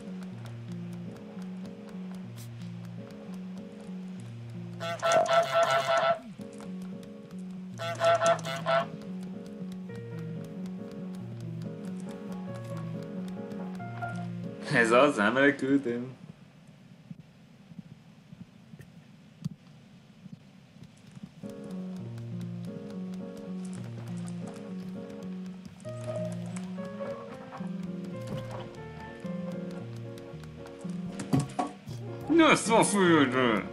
Ha ha ha! Ez az, nem menekültem. Ezt van földön!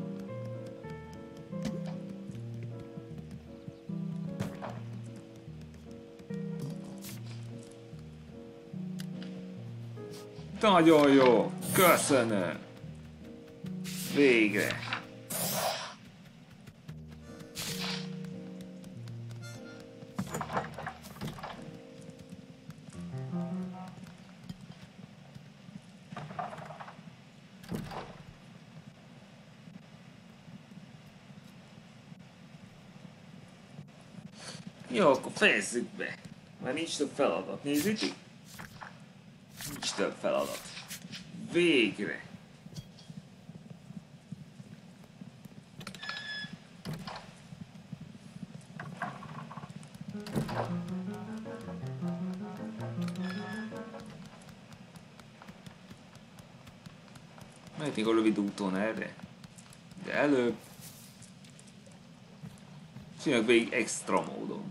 Nagyon jó! Köszönöm! Végre! Jó, akkor fejezzük be. Már nincs több feladat, nézzük? Nincs több feladat. Végre! Mehetnék a rövid úton erre. De előbb csináljuk végig extra módon.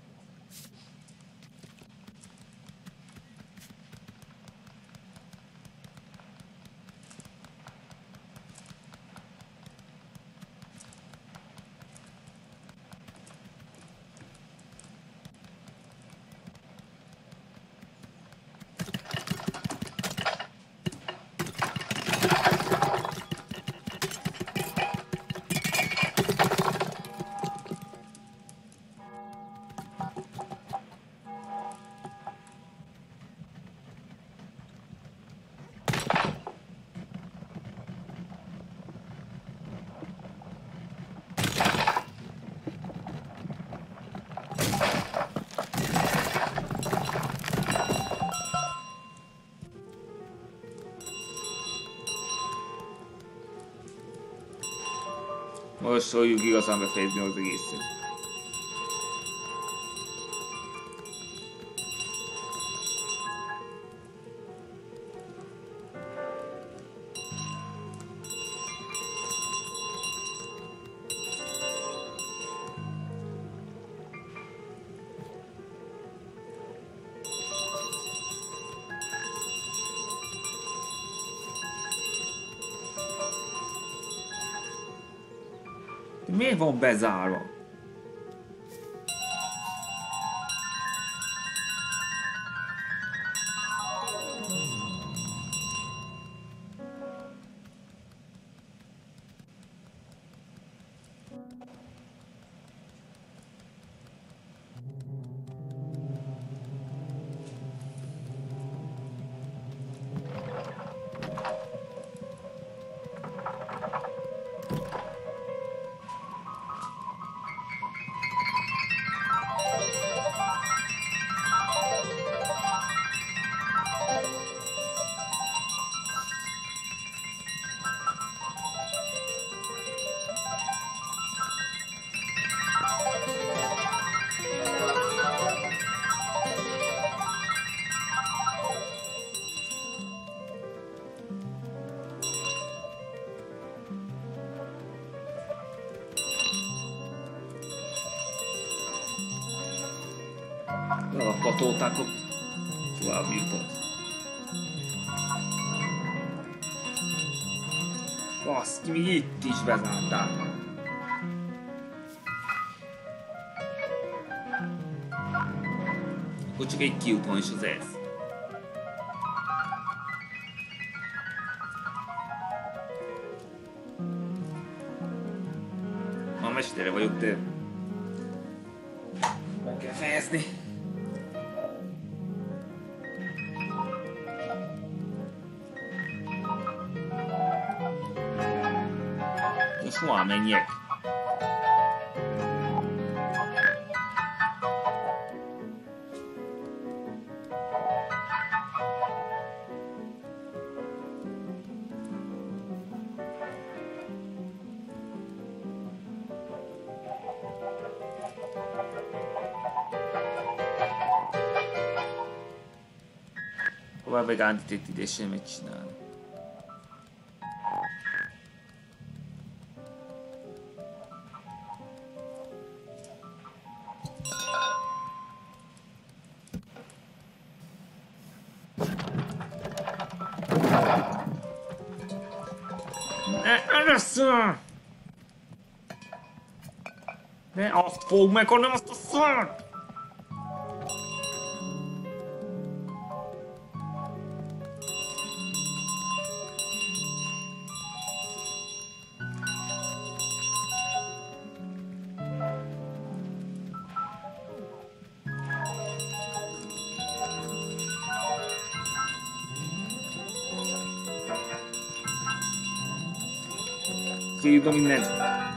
Most fogjuk igazán befejezni az egészet. Miért van bezárva? Lapatolták a további utat. Baszki, még itt is bezárták. Akkor csak egy kiút van is az ez. A mestere vagyok, de meg kell fejezni. Hova menjek? Próbál meg antitétidés semmit csinálni. Ne, először! Ne azt fogd meg, hanem azt a szart! Kiírtam mindent.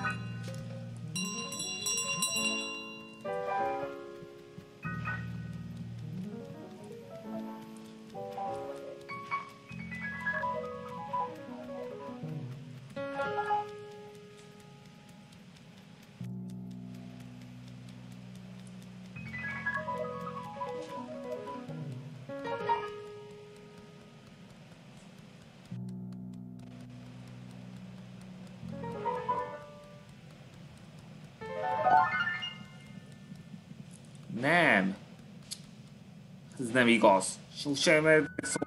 Nem. Ez nem igaz. Sosem megszó...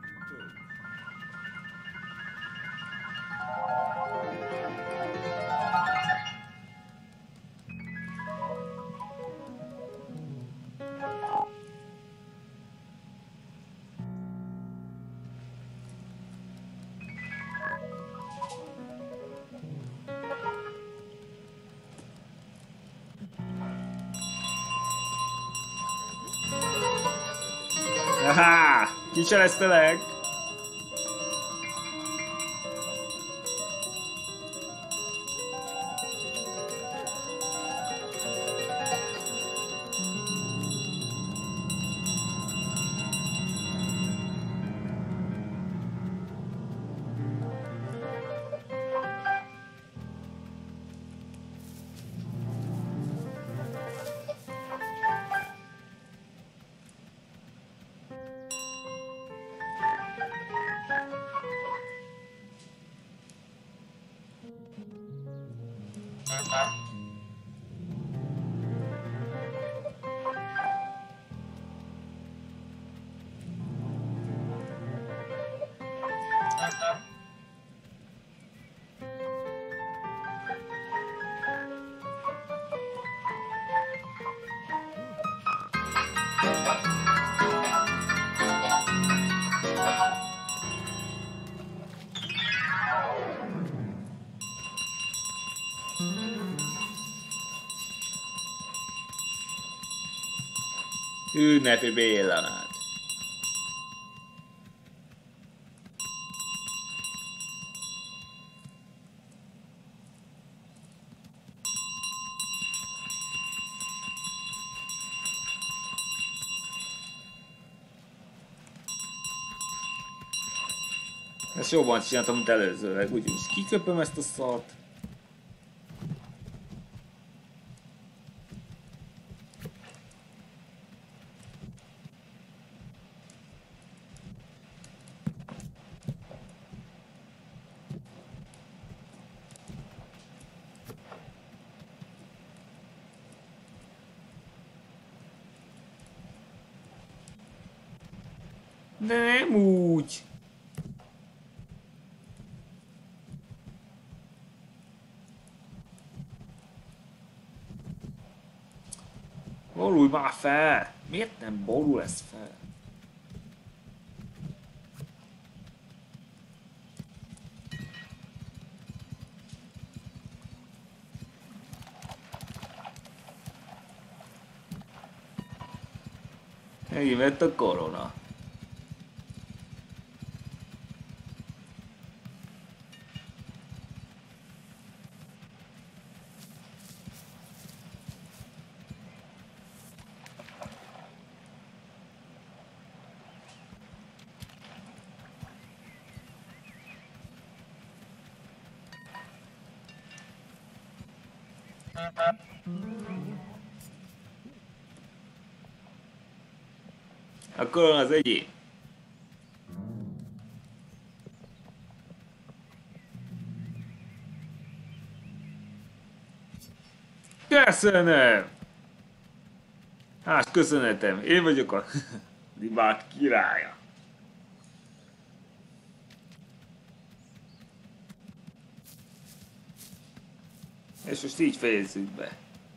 Aha! Kicseleztelek! Ünnepi pillanat. Ezt jobban csináltam, mint előzőleg, úgyhogy kiköpöm ezt a szart. De nem úgy. Borulj már fel! Miért nem borul ez fel? Megint vett a korona. A korona az egyén. Köszönöm! Hát köszönetem, én vagyok a libák királya. És most így fejezzük be.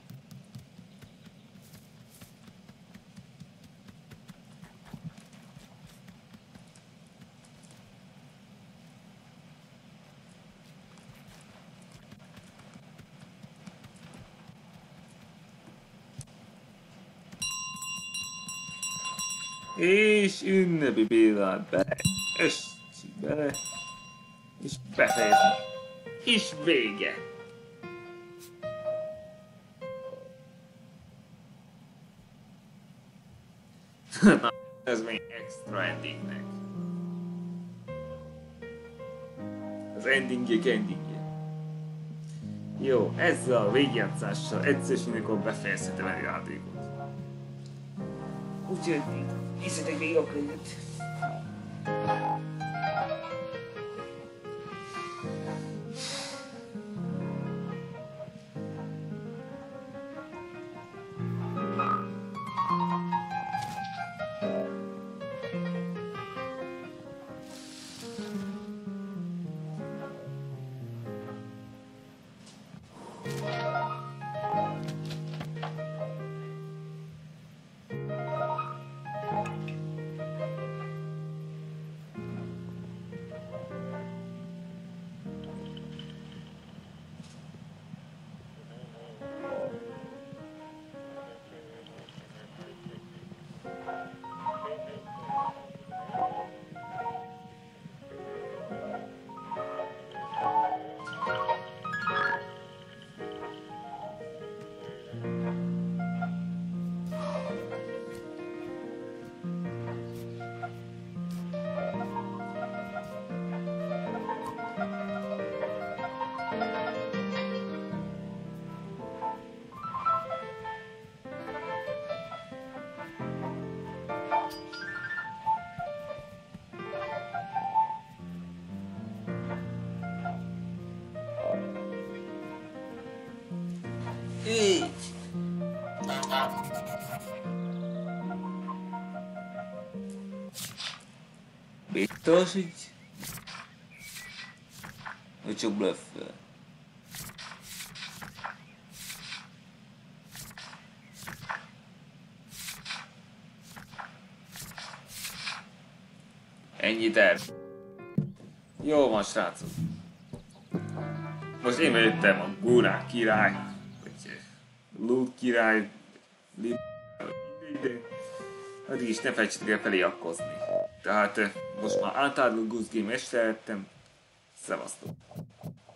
És ünnepi pillanat bele, és bele, és befejezni. És vége. Na, ez még extra endingnek. Az endingjék endingje. Jó, ezzel a végjátszással egyszer mindenkor befejezhetem el a játékot. Úgyhogy hiszetek még a könyvet. Így. Biztos, hogy... hogy csak blöffel. Ennyi terv. Jó van, srácok. Most én jöttem a Gurák király, vagy Lúd király, Lib... mindegy, de addig is ne felejtsétek el feliakkozni. Tehát most már Untitled Goose Game este lettem. Szevasztok!